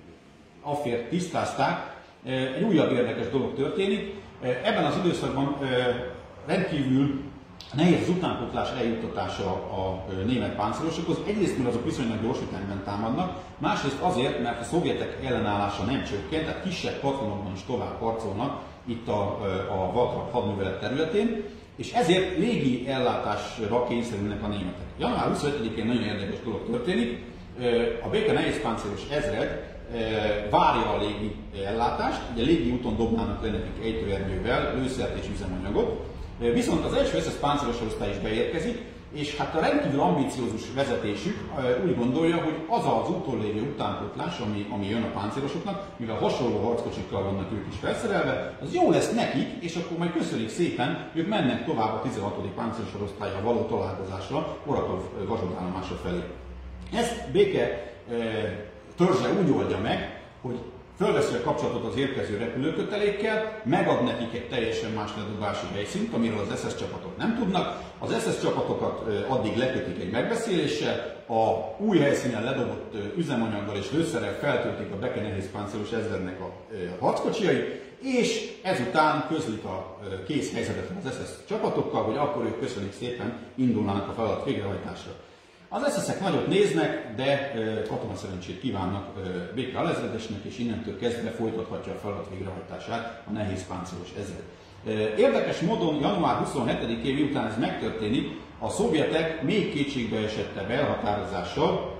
affért tisztázták, egy újabb érdekes dolog történik. Ebben az időszakban e, rendkívül nehéz az utánpótlás eljuttatása a német páncélosokhoz. Egyrészt, mert azok viszonylag gyors ütemben támadnak, másrészt azért, mert a szovjetek ellenállása nem csökkent, tehát kisebb patronokban is tovább harcolnak itt a, a Waltrapp hadművelet területén, és ezért légi ellátásra kényszerülnek a németek. január huszonhetedikén nagyon érdekes dolog történik. A Beke nehézpáncélos ezred várja a légi ellátást, ugye légi úton dobnának le nekik ejtőernyővel lőszert és üzemanyagot. Viszont az első es es páncélos osztály is beérkezik, és hát a rendkívül ambiciózus vezetésük úgy gondolja, hogy az az úton lévő utánpótlás, ami, ami jön a páncélosoknak, mivel hasonló harckocsikkal vannak ők is felszerelve, az jó lesz nekik, és akkor majd köszönik szépen, ők mennek tovább a tizenhatodik páncélos osztállyal való találkozásra, Orator vasútállomása felé. Ezt Béke e, törzse úgy oldja meg, hogy fölveszi a kapcsolatot az érkező repülőkötelékkel, megad nekik egy teljesen más ledobási helyszínt, amiről az es es csapatok nem tudnak. Az es es csapatokat addig lekötik egy megbeszéléssel, a új helyszínen ledobott üzemanyaggal és lőszerrel feltöltik a Beke nehézpáncélos ezrednek a harckocsiai, és ezután közlik a kész helyzetet az es es csapatokkal, hogy akkor ők köszönik szépen, indulnának a feladat végrehajtásra. Az es es-ek nagyot néznek, de katona szerencsét kívánnak Béke alezredesnek, és innentől kezdve folytathatja a feladat végrehajtását a nehézpáncélos ezred. Érdekes módon január huszonhetedikén, miután ez megtörténik, a szovjetek még kétségbeesettebb elhatározással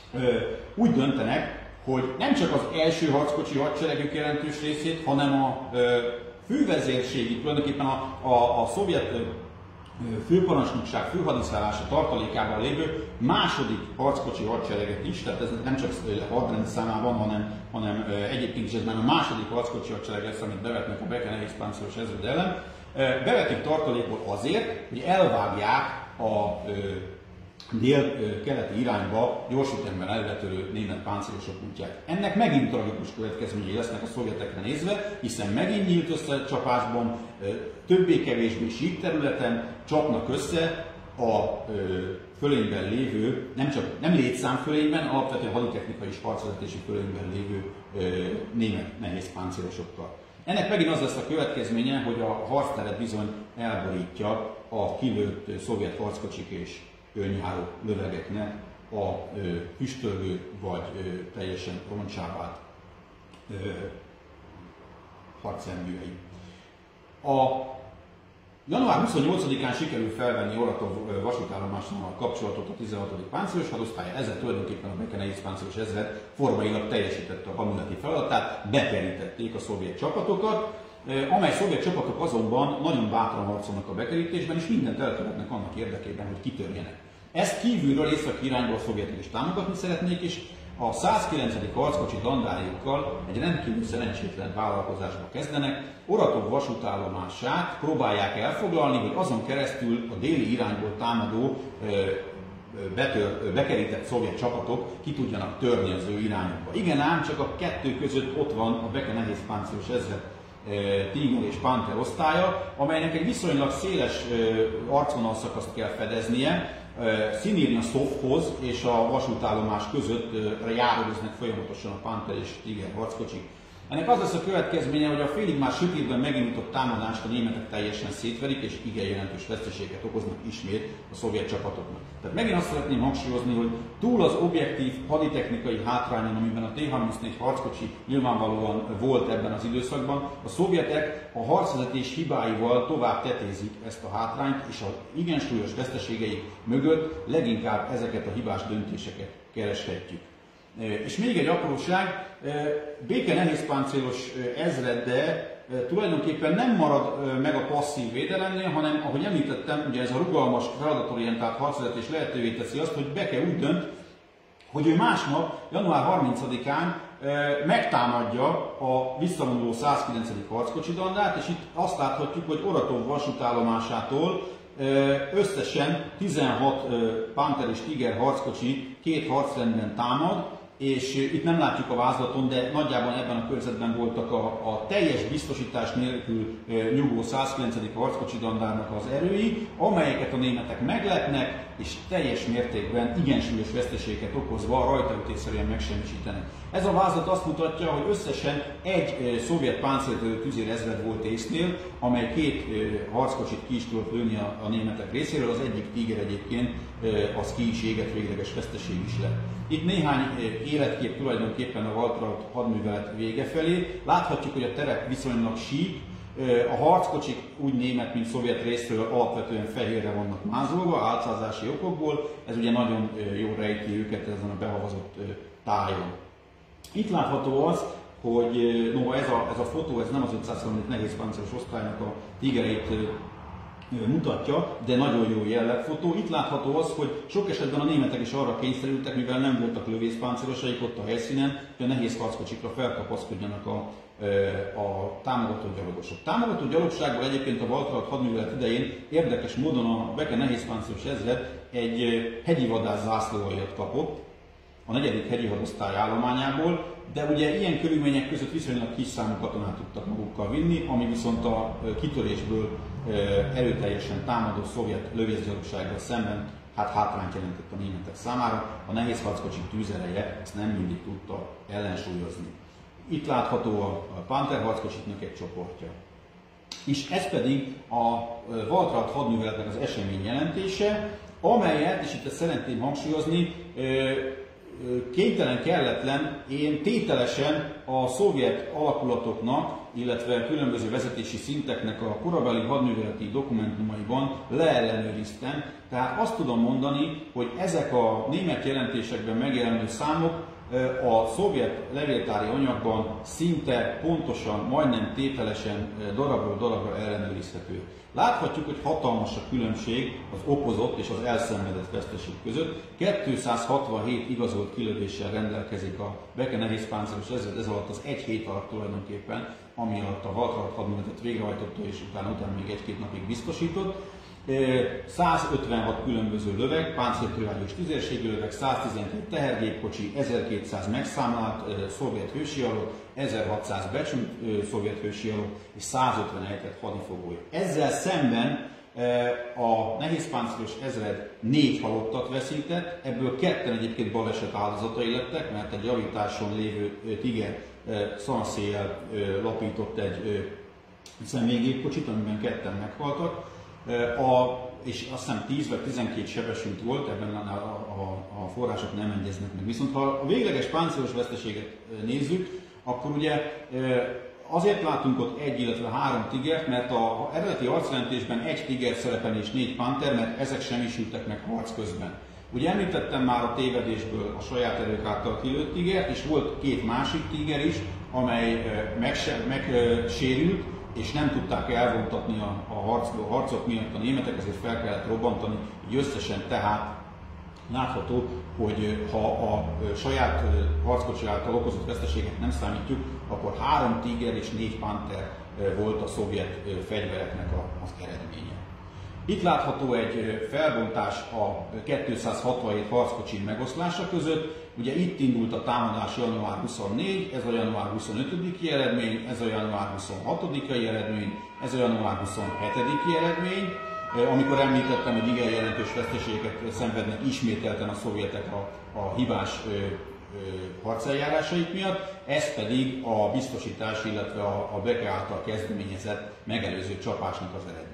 úgy döntenek, hogy nem csak az első harckocsi hadseregük jelentős részét, hanem a fővezérségi, tulajdonképpen a, a, a szovjet főparancsnokság főhadiszállása tartalékában lévő második harckocsi hadsereget is, tehát ez nem csak hadrend számában, hanem, hanem egyébként is ez már a második harckocsi hadsereg lesz, amit bevetnek a Beke nehézpáncélos ezred ellen. Bevetik tartalékból azért, hogy elvágják a dél-keleti irányba gyors ütemben elvetődő német páncélosok útját. Ennek megint tragikus következményei lesznek a szovjetekre nézve, hiszen megint nyílt összecsapásban, többé-kevésbé sík területen csapnak össze a fölényben lévő, nem csak nem létszámfölényben, alapvetően haditechnikai és harcvezetési fölényben lévő német nehéz páncélosokkal. Ennek megint az lesz a következménye, hogy a harcteret bizony elborítja a kilőtt szovjet harckocsik és önjáró lövegeknek a ö, füstölgő vagy ö, teljesen roncsá vált harcjárművei. A január huszonnyolcadikán sikerül felvenni Oratov vasútállomással kapcsolatot a tizenhatodik páncélos hadosztály, ezzel tulajdonképpen a Beke nehézpáncélos ezred formailag teljesítette a hadműveleti feladatát, bekerítették a szovjet csapatokat, amely szovjet csapatok azonban nagyon bátran harcolnak a bekerítésben, és mindent elkövetnek annak érdekében, hogy kitörjenek. Ezt kívülről északi irányból a szovjetek is támogatni szeretnék, és a százkilencedik harckocsi dandáriukkal egy rendkívül szerencsétlen vállalkozásba kezdenek, Oratov vasútállomását próbálják elfoglalni, hogy azon keresztül a déli irányból támadó betör, bekerített szovjet csapatok ki tudjanak törni az ő irányukba. Igen ám, csak a kettő között ott van a Beke nehézpáncélos ezred Tiger és Panther osztálya, amelynek egy viszonylag széles arcvonalszakaszt kell fedeznie, Szinirna Szovhoz és a vasútállomás között járőröznek folyamatosan a Panther és Tiger harckocsik. Ennek az lesz a következménye, hogy a félig már sötétben megindított támadást a németek teljesen szétverik, és igen jelentős veszteséget okoznak ismét a szovjet csapatoknak. Tehát megint azt szeretném hangsúlyozni, hogy túl az objektív haditechnikai hátrányon, amiben a T harmincnégy harckocsi nyilvánvalóan volt ebben az időszakban, a szovjetek a harcvezetés hibáival tovább tetézik ezt a hátrányt, és a igen súlyos veszteségeik mögött leginkább ezeket a hibás döntéseket kereshetjük. És még egy apróság, Beke nehézpáncélos ezreddel tulajdonképpen nem marad meg a passzív védelemnél, hanem, ahogy említettem, ugye ez a rugalmas, feladatorientált harcvezetés lehetővé teszi azt, hogy Beke úgy dönt, hogy ő másnap, január harmincadikán megtámadja a visszavonuló százkilencedik harckocsi dandát, és itt azt láthatjuk, hogy Oratov vasútállomásától összesen tizenhat Panther és Tiger harckocsi két harcrendben támad, és itt nem látjuk a vázlaton, de nagyjából ebben a körzetben voltak a, a teljes biztosítás nélkül nyugvó százkilencedik harckocsi dandárnak az erői, amelyeket a németek meglepnek, és teljes mértékben igen súlyos veszteségeket okozva rajtaütésszerűen megsemmisítenek. Ez a vázlat azt mutatja, hogy összesen egy szovjet páncéltörő tüzérezred volt észnél, amely két harckocsit ki is tudott lőni a, a németek részéről, az egyik Tiger egyébként az ki is égett, végleges veszteség is lett. Itt néhány életkép tulajdonképpen a Waltraud hadművelet vége felé. Láthatjuk, hogy a terep viszonylag sík, a harckocsik úgy német, mint szovjet részről alapvetően fehérre vannak mázolva, álcázási okokból, ez ugye nagyon jól rejti őket ezen a behavazott tájon. Itt látható az, hogy no, ez, a, ez a fotó, ez nem az ötszázharminc nehézpáncélos osztálynak a tigereit mutatja, de nagyon jó jellegfotó. Itt látható az, hogy sok esetben a németek is arra kényszerültek, mivel nem voltak lövészpáncélosaik ott a helyszínen, hogy a nehéz harckocsikra felkapaszkodjanak a, a támogató gyalogosok. Támogató gyalogságból egyébként a Waltraud hadművelet idején érdekes módon a Beke nehézpáncélos ezred egy hegyi vadász zászlóaljat kapott a negyedik hegyi hadosztály állományából, de ugye ilyen körülmények között viszonylag kis számú katonát tudtak magukkal vinni, ami viszont a kitörésből erőteljesen támadó szovjet lövészgyalogsággal szemben hát hátrányt jelentett a németek számára. A nehéz harckocsik tűzereje ezt nem mindig tudta ellensúlyozni. Itt látható a Panther harckocsiknak egy csoportja. És ez pedig a Waltraud hadműveletnek az esemény jelentése, amelyet, és itt ezt szeretném hangsúlyozni, kénytelen, kelletlen, én tételesen a szovjet alakulatoknak, illetve különböző vezetési szinteknek a korabeli hadműveleti dokumentumaiban leellenőriztem. Tehát azt tudom mondani, hogy ezek a német jelentésekben megjelenő számok a szovjet levéltári anyagban szinte pontosan, majdnem tételesen darabról darabra ellenőrizhető. Láthatjuk, hogy hatalmas a különbség az okozott és az elszenvedett veszteség között. kétszázhatvanhét igazolt kilövéssel rendelkezik a Beke nehézpáncélos ezred, ez alatt az egy hét alatt tulajdonképpen, ami alatt a Waltraud hadműveletet végrehajtotta és utána, utána még egy-két napig biztosított. százötvenhat különböző löveg, páncéltörványos tüzérségi löveg, száztizenkét tehergépkocsi, ezerkétszáz megszámlált szovjet hősialog, ezerhatszáz becsült szovjet hősialog és százötvenhét hadifogoly. Ezzel szemben a nehézpáncélos ezred négy halottat veszített, ebből ketten egyébként baleset áldozatai lettek, mert egy javításon lévő Tiger szanszéjjel lapított egy személygépkocsit, amiben ketten meghaltak. A, és azt hiszem tíz vagy tizenkét sebesült volt, ebben a, a, a források nem egyeznek meg. Viszont ha a végleges páncélos veszteséget nézzük, akkor ugye azért látunk ott egy, illetve három Tigert, mert a eredeti arcjelentésben egy Tiger szerepel és négy Panther, mert ezek semmisültek meg harc közben. Ugye említettem már a tévedésből a saját erők által kilőtt Tigert, és volt két másik Tiger is, amely megsérült, meg, és nem tudták elvontatni a, a, harc, a harcok miatt a németek, ezért fel kellett robbantani, így összesen tehát látható, hogy ha a saját harckocsi által okozott veszteséget nem számítjuk, akkor három Tiger és négy Panther volt a szovjet fegyvereknek az eredménye. Itt látható egy felbontás a kétszázhatvanhét harckocsi megoszlása között. Ugye itt indult a támadás január huszonnégy, ez a január huszonötödiki eredmény, ez a január huszonhatodiki eredmény, ez a január huszonhetediki eredmény. Amikor említettem, hogy igen jelentős veszteségeket szenvednek ismételten a szovjetek a, a hibás ö, ö, harceljárásaik miatt, ez pedig a biztosítás, illetve a, a Beke által kezdeményezett megelőző csapásnak az eredménye.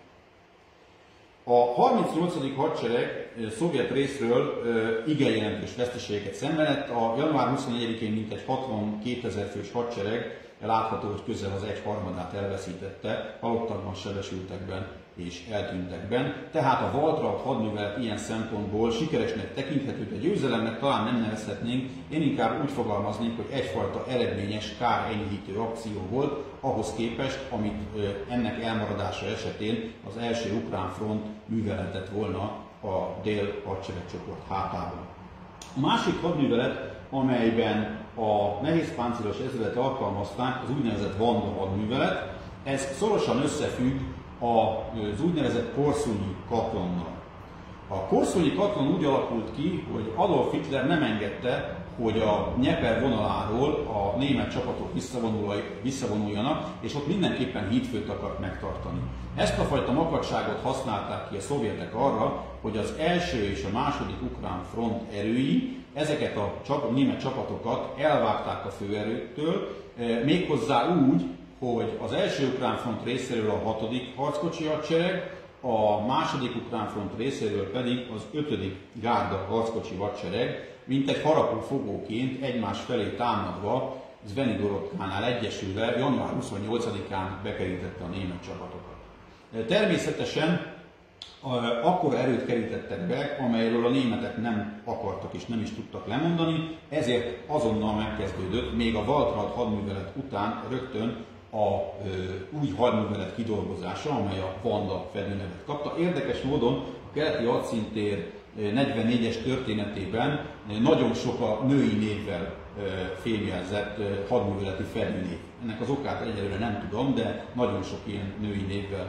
A harmincnyolcadik hadsereg szovjet részről igen jelentős veszteségeket szenvedett. A január huszonnegyedikén mintegy hatvankétezer fős hadsereg látható, hogy közel az egyharmadát elveszítette halottakban, sebesültekben és eltűntekben. Tehát a Waltraud hadművelet ilyen szempontból sikeresnek tekinthető, de győzelemnek talán nem nevezhetnénk, én inkább úgy fogalmaznék, hogy egyfajta eredményes kárenyhítő akció volt, ahhoz képest, amit ennek elmaradása esetén az első ukrán front műveletett volna a dél hadseregcsoport hátában. A másik hadművelet, amelyben a nehézpáncélos ezredet alkalmazták, az úgynevezett Vanda hadművelet, ez szorosan összefügg az úgynevezett korszunyi katlannal. A korszunyi katlan úgy alakult ki, hogy Adolf Hitler nem engedte, hogy a Dnyeper vonaláról a német csapatok visszavonuljanak, és ott mindenképpen hídfőt akart megtartani. Ezt a fajta makacságot használták ki a szovjetek arra, hogy az első és a második ukrán front erői ezeket a csap, német csapatokat elvágták a főerőktől, méghozzá úgy, hogy az első ukrán front részéről a hatodik harckocsi hadsereg, a második ukrán front részéről pedig az ötödik gárda harckocsi hadsereg, mint egy harapó fogóként egymás felé támadva Zvenigorotkánál egyesülve január huszonnyolcadikán bekerítette a német csapatokat. Természetesen akkor erőt kerítettek be, amelyről a németek nem akartak és nem is tudtak lemondani, ezért azonnal megkezdődött, még a Waltraud hadművelet után rögtön a ö, új hadművelet kidolgozása, amely a Vanda fedőnevet kapta. Érdekes módon a keleti hadszintér negyvennégyes történetében nagyon sok a női névvel fémjelzett hadműveleti fedőnév. Ennek az okát egyelőre nem tudom, de nagyon sok ilyen női névvel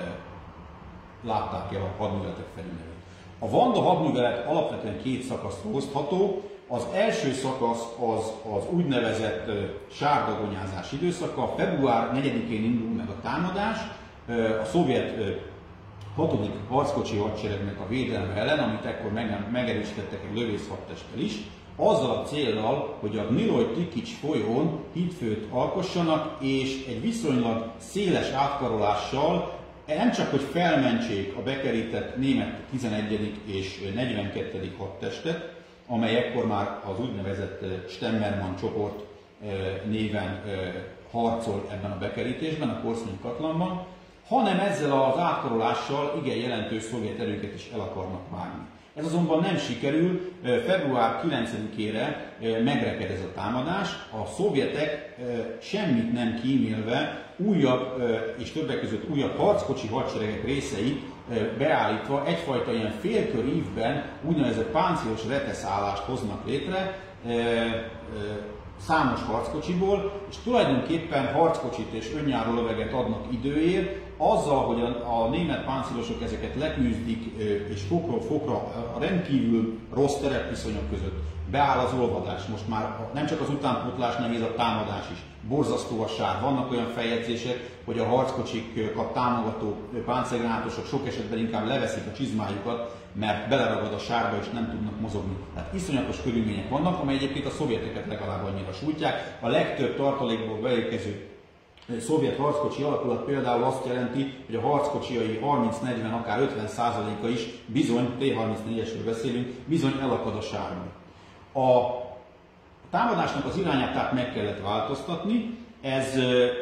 látták el a hadműveletek fedőnevét. A Vanda hadművelet alapvetően két szakaszra osztható. Az első szakasz az, az úgynevezett sárdagonyázás időszaka. Február negyedikén indul meg a támadás, a szovjet hatodik harckocsi hadseregnek a védelme ellen, amit ekkor megerősítettek egy lövészhadtesttel is, azzal a céllal, hogy a Gniloj-Tikics folyón hídfőt alkossanak, és egy viszonylag széles átkarolással nem csak, hogy felmentsék a bekerített német tizenegyedik és negyvenkettedik hadtestet, amely ekkor már az úgynevezett Stemmermann csoport néven harcol ebben a bekerítésben, a korszunyi katlanban, hanem ezzel az átkarolással igen jelentős szovjet erőket is el akarnak vágni. Ez azonban nem sikerül, február kilencedikére megreked ez a támadás, a szovjetek semmit nem kímélve újabb, és többek között újabb harckocsi hadseregek részei beállítva egyfajta ilyen félkörívben úgynevezett páncélos reteszállást hoznak létre, számos harckocsiból, és tulajdonképpen harckocsit és önjáró löveget adnak időért, azzal, hogy a, a német páncélosok ezeket leküzdik, és fokról fokra a rendkívül rossz terepviszonyok között beáll az olvadás. Most már nem csak az utánpótlás nehéz, a támadás is. Borzasztó a sár. Vannak olyan feljegyzések, hogy a harckocsikat támogató páncélgránátosok sok esetben inkább leveszik a csizmájukat, mert beleragad a sárba és nem tudnak mozogni. Tehát iszonyatos körülmények vannak, amely egyébként a szovjeteket legalább annyira sújtják. A legtöbb tartalékból beérkező szovjet harckocsi alakulat például azt jelenti, hogy a harckocsiai harminc-negyven, akár ötven százaléka is bizony, T harmincnégyesről beszélünk, bizony elakad a sárban. A támadásnak az irányát tehát meg kellett változtatni. Ez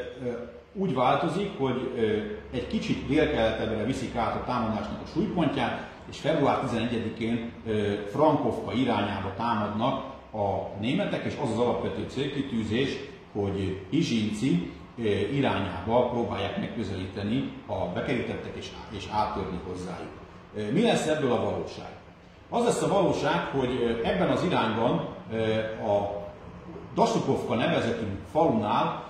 úgy változik, hogy egy kicsit délkeletebbre viszik át a támadásnak a súlypontját, és február tizenegyedikén Frankovka irányába támadnak a németek, és az az alapvető célkitűzés, hogy Izsinci irányába próbálják megközelíteni a bekerítettek és, és áttörni hozzájuk. Mi lesz ebből a valóság? Az lesz a valóság, hogy ebben az irányban a Dasukovka nevezetű falunál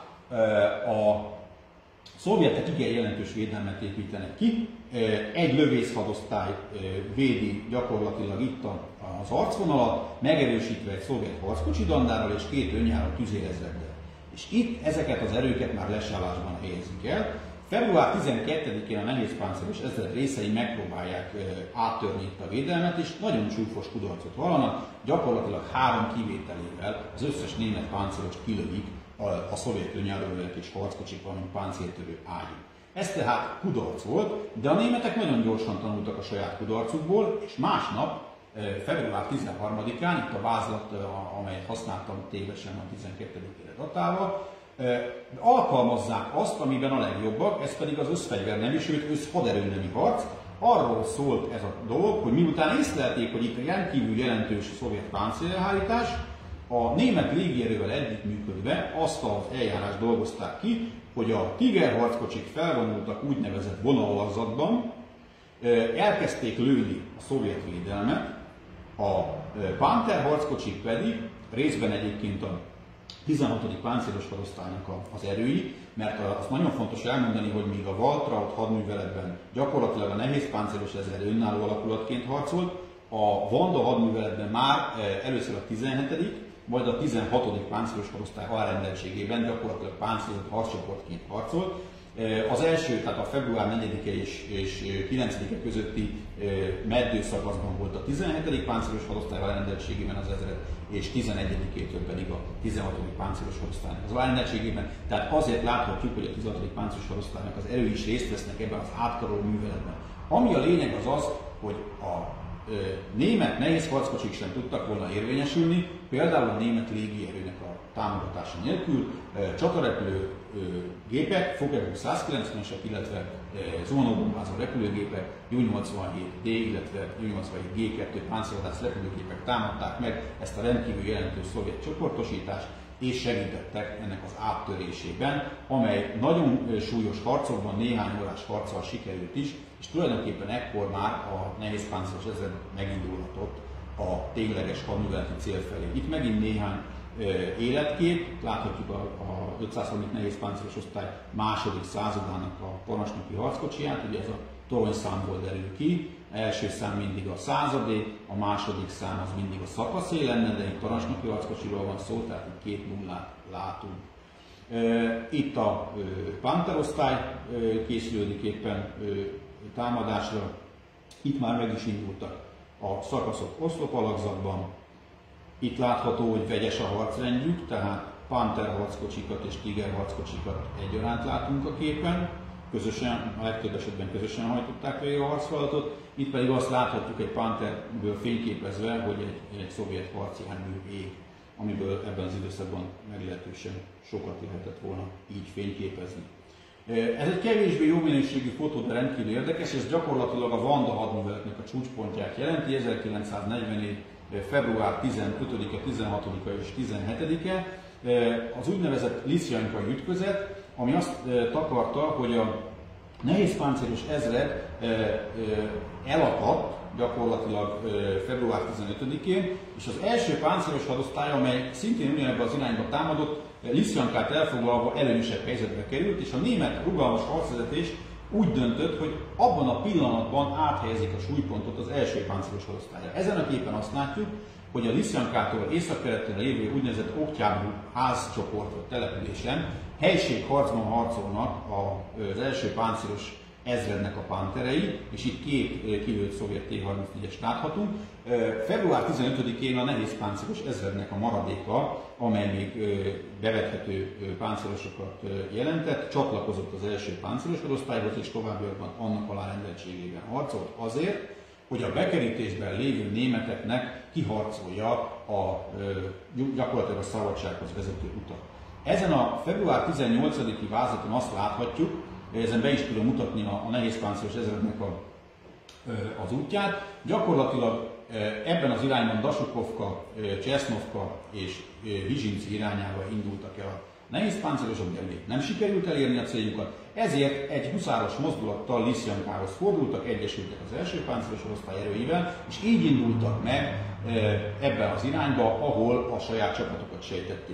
a szovjetek igen jelentős védelmet építenek ki. Egy lövészhadosztály védi gyakorlatilag itt az arcvonalat, megerősítve egy szovjet harckocsi dandárral és két önjáró tüzérezreddel. És itt ezeket az erőket már lesállásban helyezik el. február tizenkettedikén a nehézpáncélos ezred részei megpróbálják áttörni itt a védelmet, és nagyon csúfos kudarcot vallanak, gyakorlatilag három kivételével az összes német páncélost kilövik a, a szovjet önjárólövek és harckocsik, valamint páncéltörő ágyú. Ez tehát kudarc volt, de a németek nagyon gyorsan tanultak a saját kudarcukból, és másnap, február tizenharmadikán, itt a vázlat, amelyet használtam tévesen a tizenkettedikére datálva, alkalmazzák azt, amiben a legjobbak, ez pedig az összfegyvernemi, sőt összhaderőnemi harc. Arról szólt ez a dolog, hogy miután észlelték, hogy itt rendkívül jelentős a szovjet páncélelhárítás, a német légierővel együttműködve azt az eljárást dolgozták ki, hogy a Tiger harckocsik felvonultak úgynevezett vonallazatban, elkezdték lőni a szovjet védelmet, a Panther harckocsik pedig részben egyébként a tizenhatodik páncélos hadosztálynak az erői, mert azt nagyon fontos elmondani, hogy míg a Waltraud hadműveletben gyakorlatilag a nehéz páncélos ezred önálló alakulatként harcolt, a Vanda hadműveletben már először a tizenhetedik majd a tizenhatodik páncélos hadosztály alárendeltségében gyakorlatilag páncélozott harccsoportként harcolt. Az első, tehát a február negyedike és, és kilencedike közötti meddőszakaszban volt a tizenhetedik páncélos hadosztály alárendeltségében az ezred, és tizenegyedikétől pedig a tizenhatodik páncélos hadosztálynak az alárendeltségében. Tehát azért láthatjuk, hogy a tizenhatodik páncélos hadosztálynak az erői is részt vesznek ebben az átkaroló műveletben. Ami a lényeg az az, hogy a német nehéz harckocsik sem tudtak volna érvényesülni, például a német légierőnek a támogatása nélkül csatarepülő gépek, Fokker százkilencvenesek, illetve zuhanóbombázó repülőgépek, Ju nyolcvanhét D, illetve Ju nyolcvanhét G kettő páncélvadász repülőgépek támadták meg ezt a rendkívül jelentős szovjet csoportosítást, és segítettek ennek az áttörésében, amely nagyon súlyos harcokban, néhány órás harccal sikerült is, és tulajdonképpen ekkor már a nehézpáncélos ezred megindulhatott a tényleges hadműveleti cél felé. Itt megint néhány életkép, láthatjuk a, a ötszázharminc nehézpáncélos osztály második századának a parancsnoki harckocsiját, ugye ez a toronyszámból derül ki, az első szám mindig a századé, a második szám az mindig a szakaszé lenne, de itt parancsnoki harckocsiról van szó, tehát itt két nullát látunk. Itt a Panther osztály készülődik éppen támadásra, itt már meg is indultak a szakaszok oszlopalakzatban. Itt látható, hogy vegyes a harcrendjük, tehát Panther harckocsikat és Tiger harckocsikat egyaránt látunk a képen. Közösen, a legtöbb esetben közösen hajtották végig a harcfeladatot. Itt pedig azt láthatjuk egy Pantherből fényképezve, hogy egy, egy szovjet harcjármű ég, amiből ebben az időszakban meglehetősen sokat lehetett volna így fényképezni. Ez egy kevésbé jó minőségű fotó, de rendkívül érdekes, ez gyakorlatilag a Vanda hadműveletnek a csúcspontját jelenti, ezerkilencszáznegyvennégy. február tizenötödike, tizenhatodika és tizenhetedike, az úgynevezett Liszjankai ütközet, ami azt takarta, hogy a nehézpáncélos ezred elakadt gyakorlatilag február tizenötödikén, és az első páncélos hadosztály, amely szintén ugyanebben az irányba támadott, Liszjankát elfoglalva előnyösebb helyzetbe került, és a német rugalmas harcvezetés úgy döntött, hogy abban a pillanatban áthelyezik a súlypontot az első páncélos hadosztályra. Ezen a képen azt látjuk, hogy a Liszjankától északkeleten lévő úgynevezett oktyábrú házcsoport vagy településen helységharcban harcolnak az első páncélos ezrednek a pánterei, és itt két kilőtt szovjet té harmincnégyest láthatunk. február tizenötödikén a nehéz páncélos ezrednek a maradéka, amely még bevethető páncélosokat jelentett, csatlakozott az első páncélos hadosztályhoz, és továbbiakban annak alárendeltségében harcolt azért, hogy a bekerítésben lévő németeknek kiharcolja a, gyakorlatilag a szabadsághoz vezető utat. Ezen a február tizennyolcadiki vázlaton azt láthatjuk, ezen be is tudom mutatni a, a nehézpáncélos ezrednek a, az útját. Gyakorlatilag ebben az irányban Dasukovka, Csesznovka és Vizsinci irányába indultak el a nehézpáncélosok, de nem sikerült elérni a céljukat, ezért egy huszáros mozdulattal Liszjankához fordultak, egyesültek az első páncélos osztály erőivel, és így indultak meg ebben az irányba, ahol a saját csapatokat sejtették.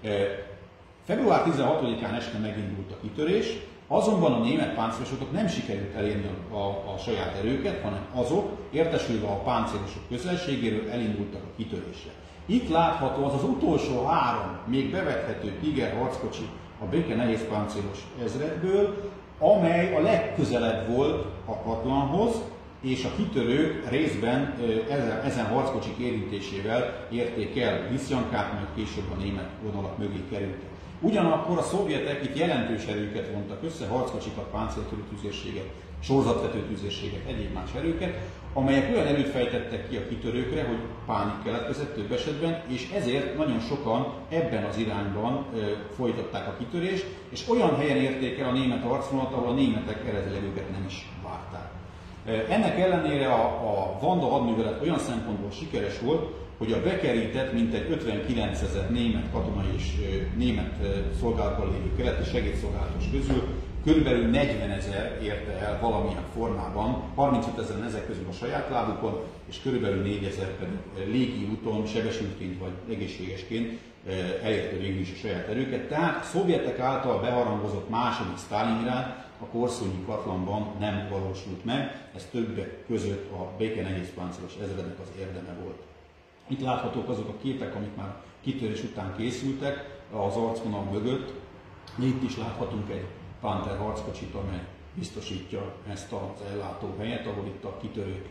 február tizenhatodikán este megindult a kitörés, azonban a német páncélosoknak nem sikerült elérni a, a, a saját erőket, hanem azok, értesülve a páncélosok közelségéről, elindultak a kitörésre. Itt látható az az utolsó három még bevethető Tiger harckocsi a béke nehézpáncélos ezredből, amely a legközelebb volt a Katlanhoz, és a kitörők részben ezen, ezen harckocsik érintésével érték el Liszjankát, majd később a német vonalak mögé kerültek. Ugyanakkor a szovjetek itt jelentős erőket vontak össze, harckocsikat, páncéltörő tüzérséget, sorozatvető tüzérséget, egyéb más erőket, amelyek olyan erőt fejtettek ki a kitörőkre, hogy pánik keletkezett több esetben, és ezért nagyon sokan ebben az irányban e, folytatták a kitörést, és olyan helyen érték el a német harcvonalat, ahol a németek eredetileg őket nem is várták. E, ennek ellenére a, a Vanda hadművelet olyan szempontból sikeres volt, hogy a bekerített mintegy ötvenkilencezer német katonai és e, német e, szolgálatban lévő keleti segédszolgálatos közül körülbelül negyvenezer érte el valamilyen formában, harmincötezer ezek közül a saját lábukon, és körülbelül négyezer pedig légi úton, sebesültként vagy egészségesként elérte végül is a saját erőket. Tehát a szovjetek által beharangozott második Sztálingrád a korszonyi Katlanban nem valósult meg, ez többek között a béke nehézpáncélos ezrednek az érdeme volt. Itt láthatók azok a képek, amik már kitörés után készültek az arcvonal mögött. Itt is láthatunk egy Panther harckocsit, amely biztosítja ezt az ellátóhelyet, ahol itt a kitörők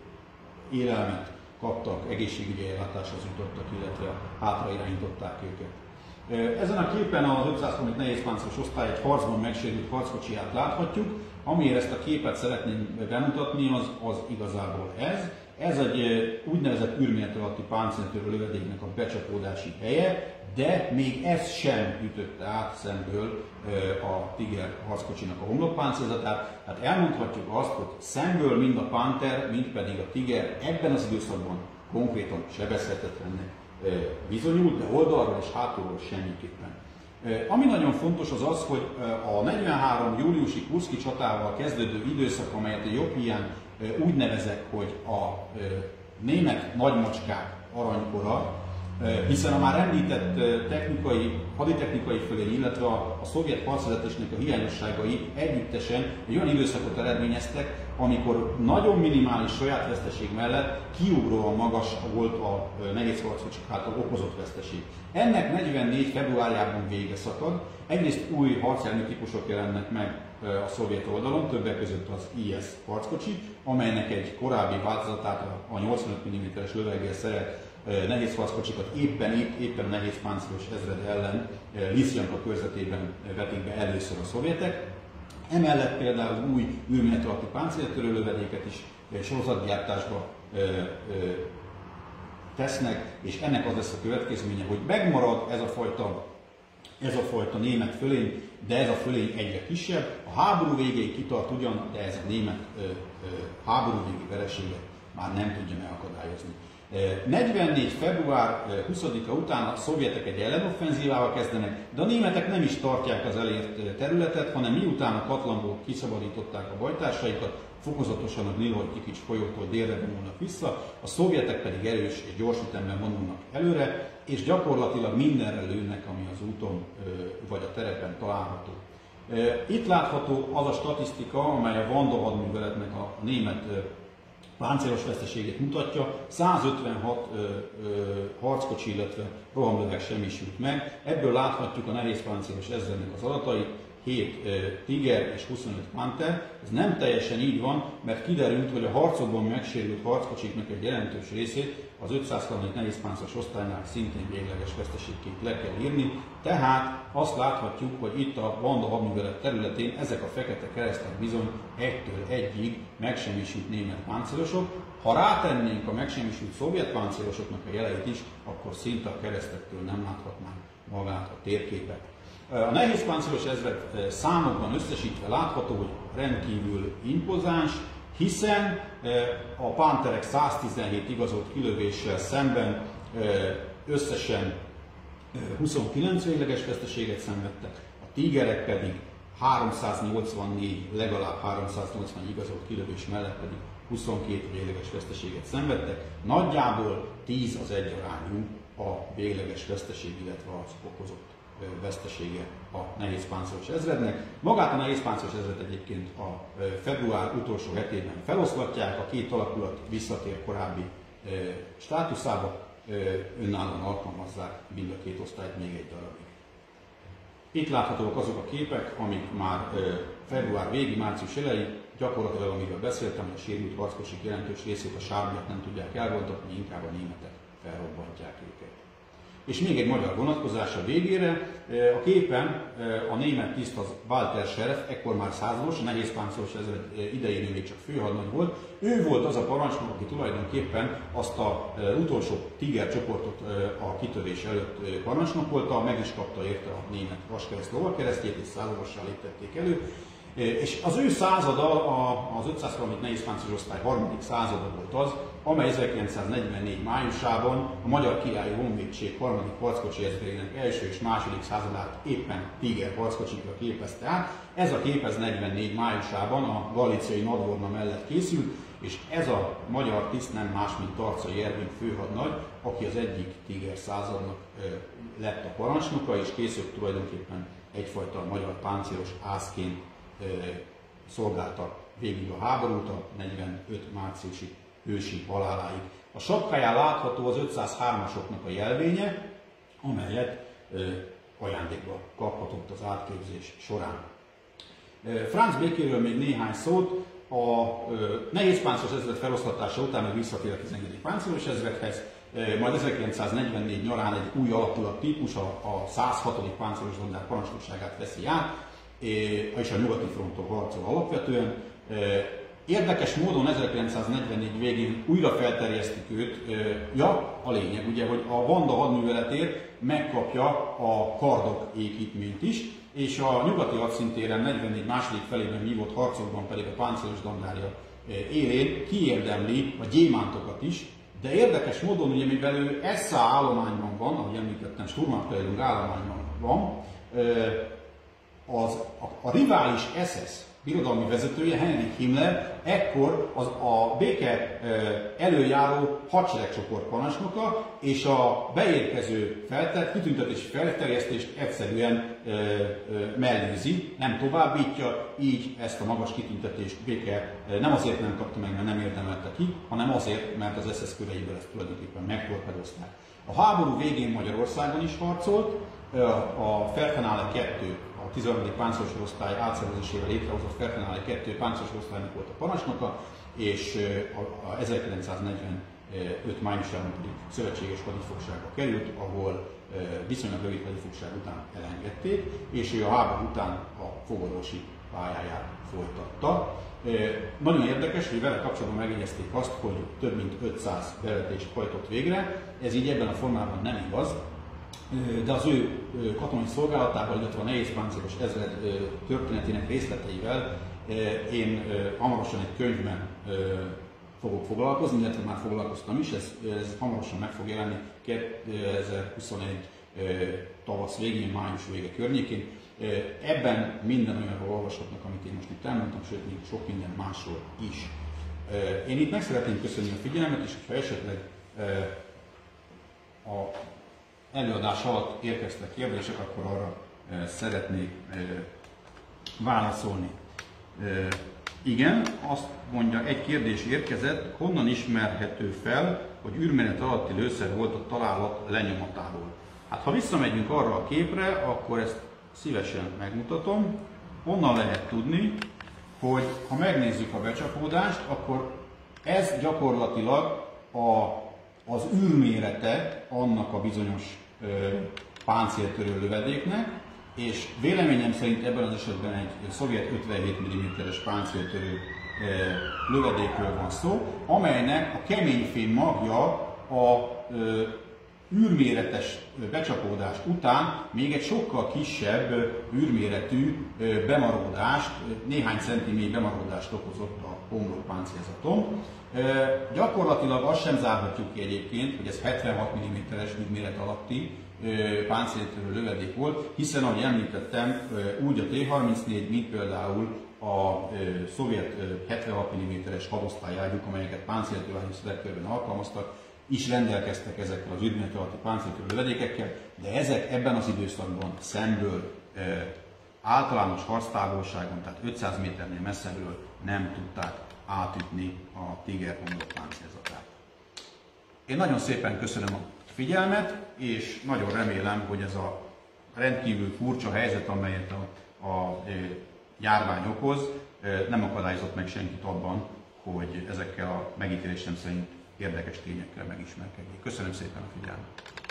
élelmet kaptak, egészségügyi ellátáshoz jutottak, illetve hátrairányították őket. Ezen a képen az ötszázharminc nehézpáncélos osztály egy harcban megsérült harckocsiját láthatjuk. Amiért ezt a képet szeretném bemutatni, az, az igazából ez. Ez egy úgynevezett űrméret alatti páncéltörő lövedéknek a becsapódási helye, de még ez sem ütötte át szemből a Tiger harckocsinak a homlokpáncélzatát. Tehát elmondhatjuk azt, hogy szemből mind a Panther, mind pedig a Tiger ebben az időszakban konkrétan sebezhetetlennek bizonyult, de oldalról és hátulról semmiképpen. Ami nagyon fontos az az, hogy a negyvenhárom júliusi Kurszki csatával kezdődő időszak, amelyet a jobb hiány úgy nevezek, hogy a német nagymacskák aranykora, hiszen a már említett technikai, haditechnikai fölény, illetve a, a szovjet harcvezetésnek a hiányosságai együttesen egy olyan időszakot eredményeztek, amikor nagyon minimális saját veszteség mellett kiugróan magas volt a nehéz harckocsik által okozott veszteség. Ennek negyvennégy februárjában vége szakad, egyrészt új harcjármű típusok jelennek meg a szovjet oldalon, többek között az i es harckocsi, amelynek egy korábbi változatát, a nyolcvanöt milliméteres löveggel szerelt nehéz harckocsikat éppen itt, éppen nehéz páncélos ezred ellen Liszjanka körzetében vetik be először a szovjetek. Emellett például új űrméret alatti páncéltörő lövedéket is sorozatgyártásba tesznek, és ennek az lesz a következménye, hogy megmarad ez a fajta ez a fajta német fölény, de ez a fölény egyre kisebb. A háború végéig kitart ugyan, de ez a német ö, ö, háború végi vereséget már nem tudja megakadályozni. negyvennégy február huszadika után a szovjetek egy ellenoffenzívával kezdenek, de a németek nem is tartják az elért területet, hanem miután a Katlanból kiszabadították a bajtársaikat, fokozatosan a Gnilhoj-Tikics folyótól délre vonulnak vissza, a szovjetek pedig erős és gyors ütemben vonulnak előre, és gyakorlatilag mindenre lőnek, ami az úton vagy a terepen található. Itt látható az a statisztika, amely a Vanda hadműveletnek a német páncélos veszteségét mutatja. százötvenhat ö, ö, harckocsi, illetve rohamlöveg semmisült meg. Ebből láthatjuk a nehézpáncélos ezrednek az adatait, hét ö, Tiger és huszonöt Panther. Ez nem teljesen így van, mert kiderült, hogy a harcokban megsérült harckocsiknak egy jelentős részét az ötszázharminc nehézpáncélos osztálynál szintén végleges veszteségként le kell írni. Tehát azt láthatjuk, hogy itt a Vanda hadművelet területén ezek a fekete keresztek bizony egytől egyig megsemmisült német páncélosok. Ha rátennénk a megsemmisült szovjet páncélosoknak a jeleit is, akkor szinte a keresztektől nem láthatnánk magát a térképet. A nehézpáncélos ezred számokban összesítve látható, hogy rendkívül impozáns, hiszen a Pantherek száztizenhét igazolt kilövéssel szemben összesen huszonkilenc végleges veszteséget szenvedtek, a Tigerek pedig háromszáznyolcvannégy, legalább háromszáznyolcvan igazolt kilövés mellett pedig huszonkét végleges veszteséget szenvedtek. Nagyjából tíz az egy arányú a végleges veszteség, illetve az okozott vesztesége a nehézpáncélos ezrednek. Magát a nehézpáncélos ezredet egyébként a február utolsó hetében feloszlatják, a két alakulat visszatér korábbi státuszába, önállóan alkalmazzák mind a két osztályt még egy darabig. Itt láthatóak azok a képek, amik már február végi, március elejé, gyakorlatilag amiről beszéltem, hogy a sérült harckocsik jelentős részét a sármiak nem tudják elrontatni, inkább a németek felrobbantják őket. És még egy magyar vonatkozás a végére. A képen a német tiszt az Walter Schreff, ekkor már százados, a nehézpáncélos ezred idején még csak főhadnagy volt. Ő volt az a parancsnok, aki tulajdonképpen azt az utolsó Tiger csoportot a kitörés előtt parancsnokolta, meg is kapta érte a német vaskereszt lovakeresztjét, és századossá léptették elő. És az ő százada, az ötszázharminc nehézpáncélos osztály harmadik százada volt az, amely ezerkilencszáznegyvennégy májusában a Magyar Királyi Honvédség harmadik harckocsi ezredének első és második századát éppen Tiger harckocsikra képezte át. Ez a kép ez negyvennégy májusában a galíciai Nadvorna mellett készült, és ez a magyar tiszt nem más, mint Tarcai Ervin főhadnagy, aki az egyik Tiger századnak lett a parancsnoka, és később tulajdonképpen egyfajta magyar páncélos ászként szolgálta végig a háborút a negyvenöt márciusi ősi haláláig. A sapkáján látható az ötszázhármasoknak a jelvénye, amelyet ajándékba kaphatott az átképzés során. Franz Békéről még néhány szót. A nehézpáncélos ezred feloszlatása után meg visszatér a tizennegyedik páncélos ezredhez, majd ezerkilencszáznegyvennégy nyarán egy új alakulat típus, a százhatodik páncélos dandár parancsnokságát veszi át, és a nyugati fronton harcol alapvetően. Érdekes módon ezerkilencszáznegyvennégy végén újra felterjesztik őt. Ja, a lényeg ugye, hogy a Vanda hadműveletért megkapja a kardok építményt is, és a nyugati hadszintéren negyvennégy második felében vívott harcokban pedig a páncélos dandárja élén kiérdemli a gyémántokat is, de érdekes módon, ugye, mivel ő es á állományban van, ahogy említettem, Sturmabteilung állományban van, az, a, a rivális es es birodalmi vezetője, Heinrich Himmler, ekkor az, a béke előjáró hadseregcsoport parancsnoka, és a beérkező feltett, kitüntetési felterjesztést egyszerűen ö, ö, mellőzi, nem továbbítja, így ezt a magas kitüntetést béke nem azért nem kapta meg, mert nem érdemelte ki, hanem azért, mert az es es köreivel ezt tulajdonképpen megtorpedozták. A háború végén Magyarországon is harcolt, a Ferfenále kettő, a tizenharmadik páncélos osztály átszervezésével létrehozott Ferfenále kettő páncélos osztálynak volt a parancsnoka, és a ezerkilencszáznegyvenöt májusában pedig szövetséges hadifogságba került, ahol viszonylag rövid hadifogság után elengedték, és ő a háború után a fogorvosi pályáját folytatta. Nagyon érdekes, hogy vele kapcsolatban megjegyezték azt, hogy több mint ötszáz bevetést hajtott végre. Ez így ebben a formában nem igaz. de az ő katonai szolgálatával, illetve a nehéz páncélos ezred történetének részleteivel én hamarosan egy könyvben fogok foglalkozni, illetve már foglalkoztam is, ez, ez hamarosan meg fog jelenni kétezer-huszonegy tavasz végén, május vége környékén. Ebben minden olyanról olvashatnak, amit én most itt elmondtam, sőt, még sok minden másról is. Én itt meg szeretném köszönni a figyelmet, és ha esetleg a előadás alatt érkeztek kérdések, akkor arra szeretnék válaszolni. Igen, azt mondja, egy kérdés érkezett, honnan ismerhető fel, hogy űrmenet alatti lőszer volt a találat lenyomatáról. Hát ha visszamegyünk arra a képre, akkor ezt szívesen megmutatom. Onnan lehet tudni, hogy ha megnézzük a becsapódást, akkor ez gyakorlatilag a, az űrmérete annak a bizonyos ö, páncéltörő lövedéknek, és véleményem szerint ebben az esetben egy szovjet ötvenhét milliméteres páncéltörő ö, lövedékről van szó, amelynek a keményfém magja a ö, űrméretes becsapódás után még egy sokkal kisebb űrméretű bemaródást, néhány centiméter bemaródást okozott a homlokpáncélzaton. Gyakorlatilag azt sem zárhatjuk ki egyébként, hogy ez hetvenhat milliméteres űrméret alatti páncéltörő lövedék volt, hiszen ahogy említettem, úgy a T harmincnégy, mint például a szovjet hetvenhat milliméteres hadosztályágyúk, amelyeket páncéltörő szövetkörben alkalmaztak, is rendelkeztek ezekkel az űrméret alatti páncéltörő lövedékekkel, de ezek ebben az időszakban szemből e, általános harctávolságon, tehát ötszáz méternél messzebbről nem tudták átütni a Tiger homlok páncélzatát. Én nagyon szépen köszönöm a figyelmet, és nagyon remélem, hogy ez a rendkívül furcsa helyzet, amelyet a, a e, járvány okoz, e, nem akadályozott meg senkit abban, hogy ezekkel a megítélésem szerint érdekes tényekkel megismerkedjék. Köszönöm szépen a figyelmet!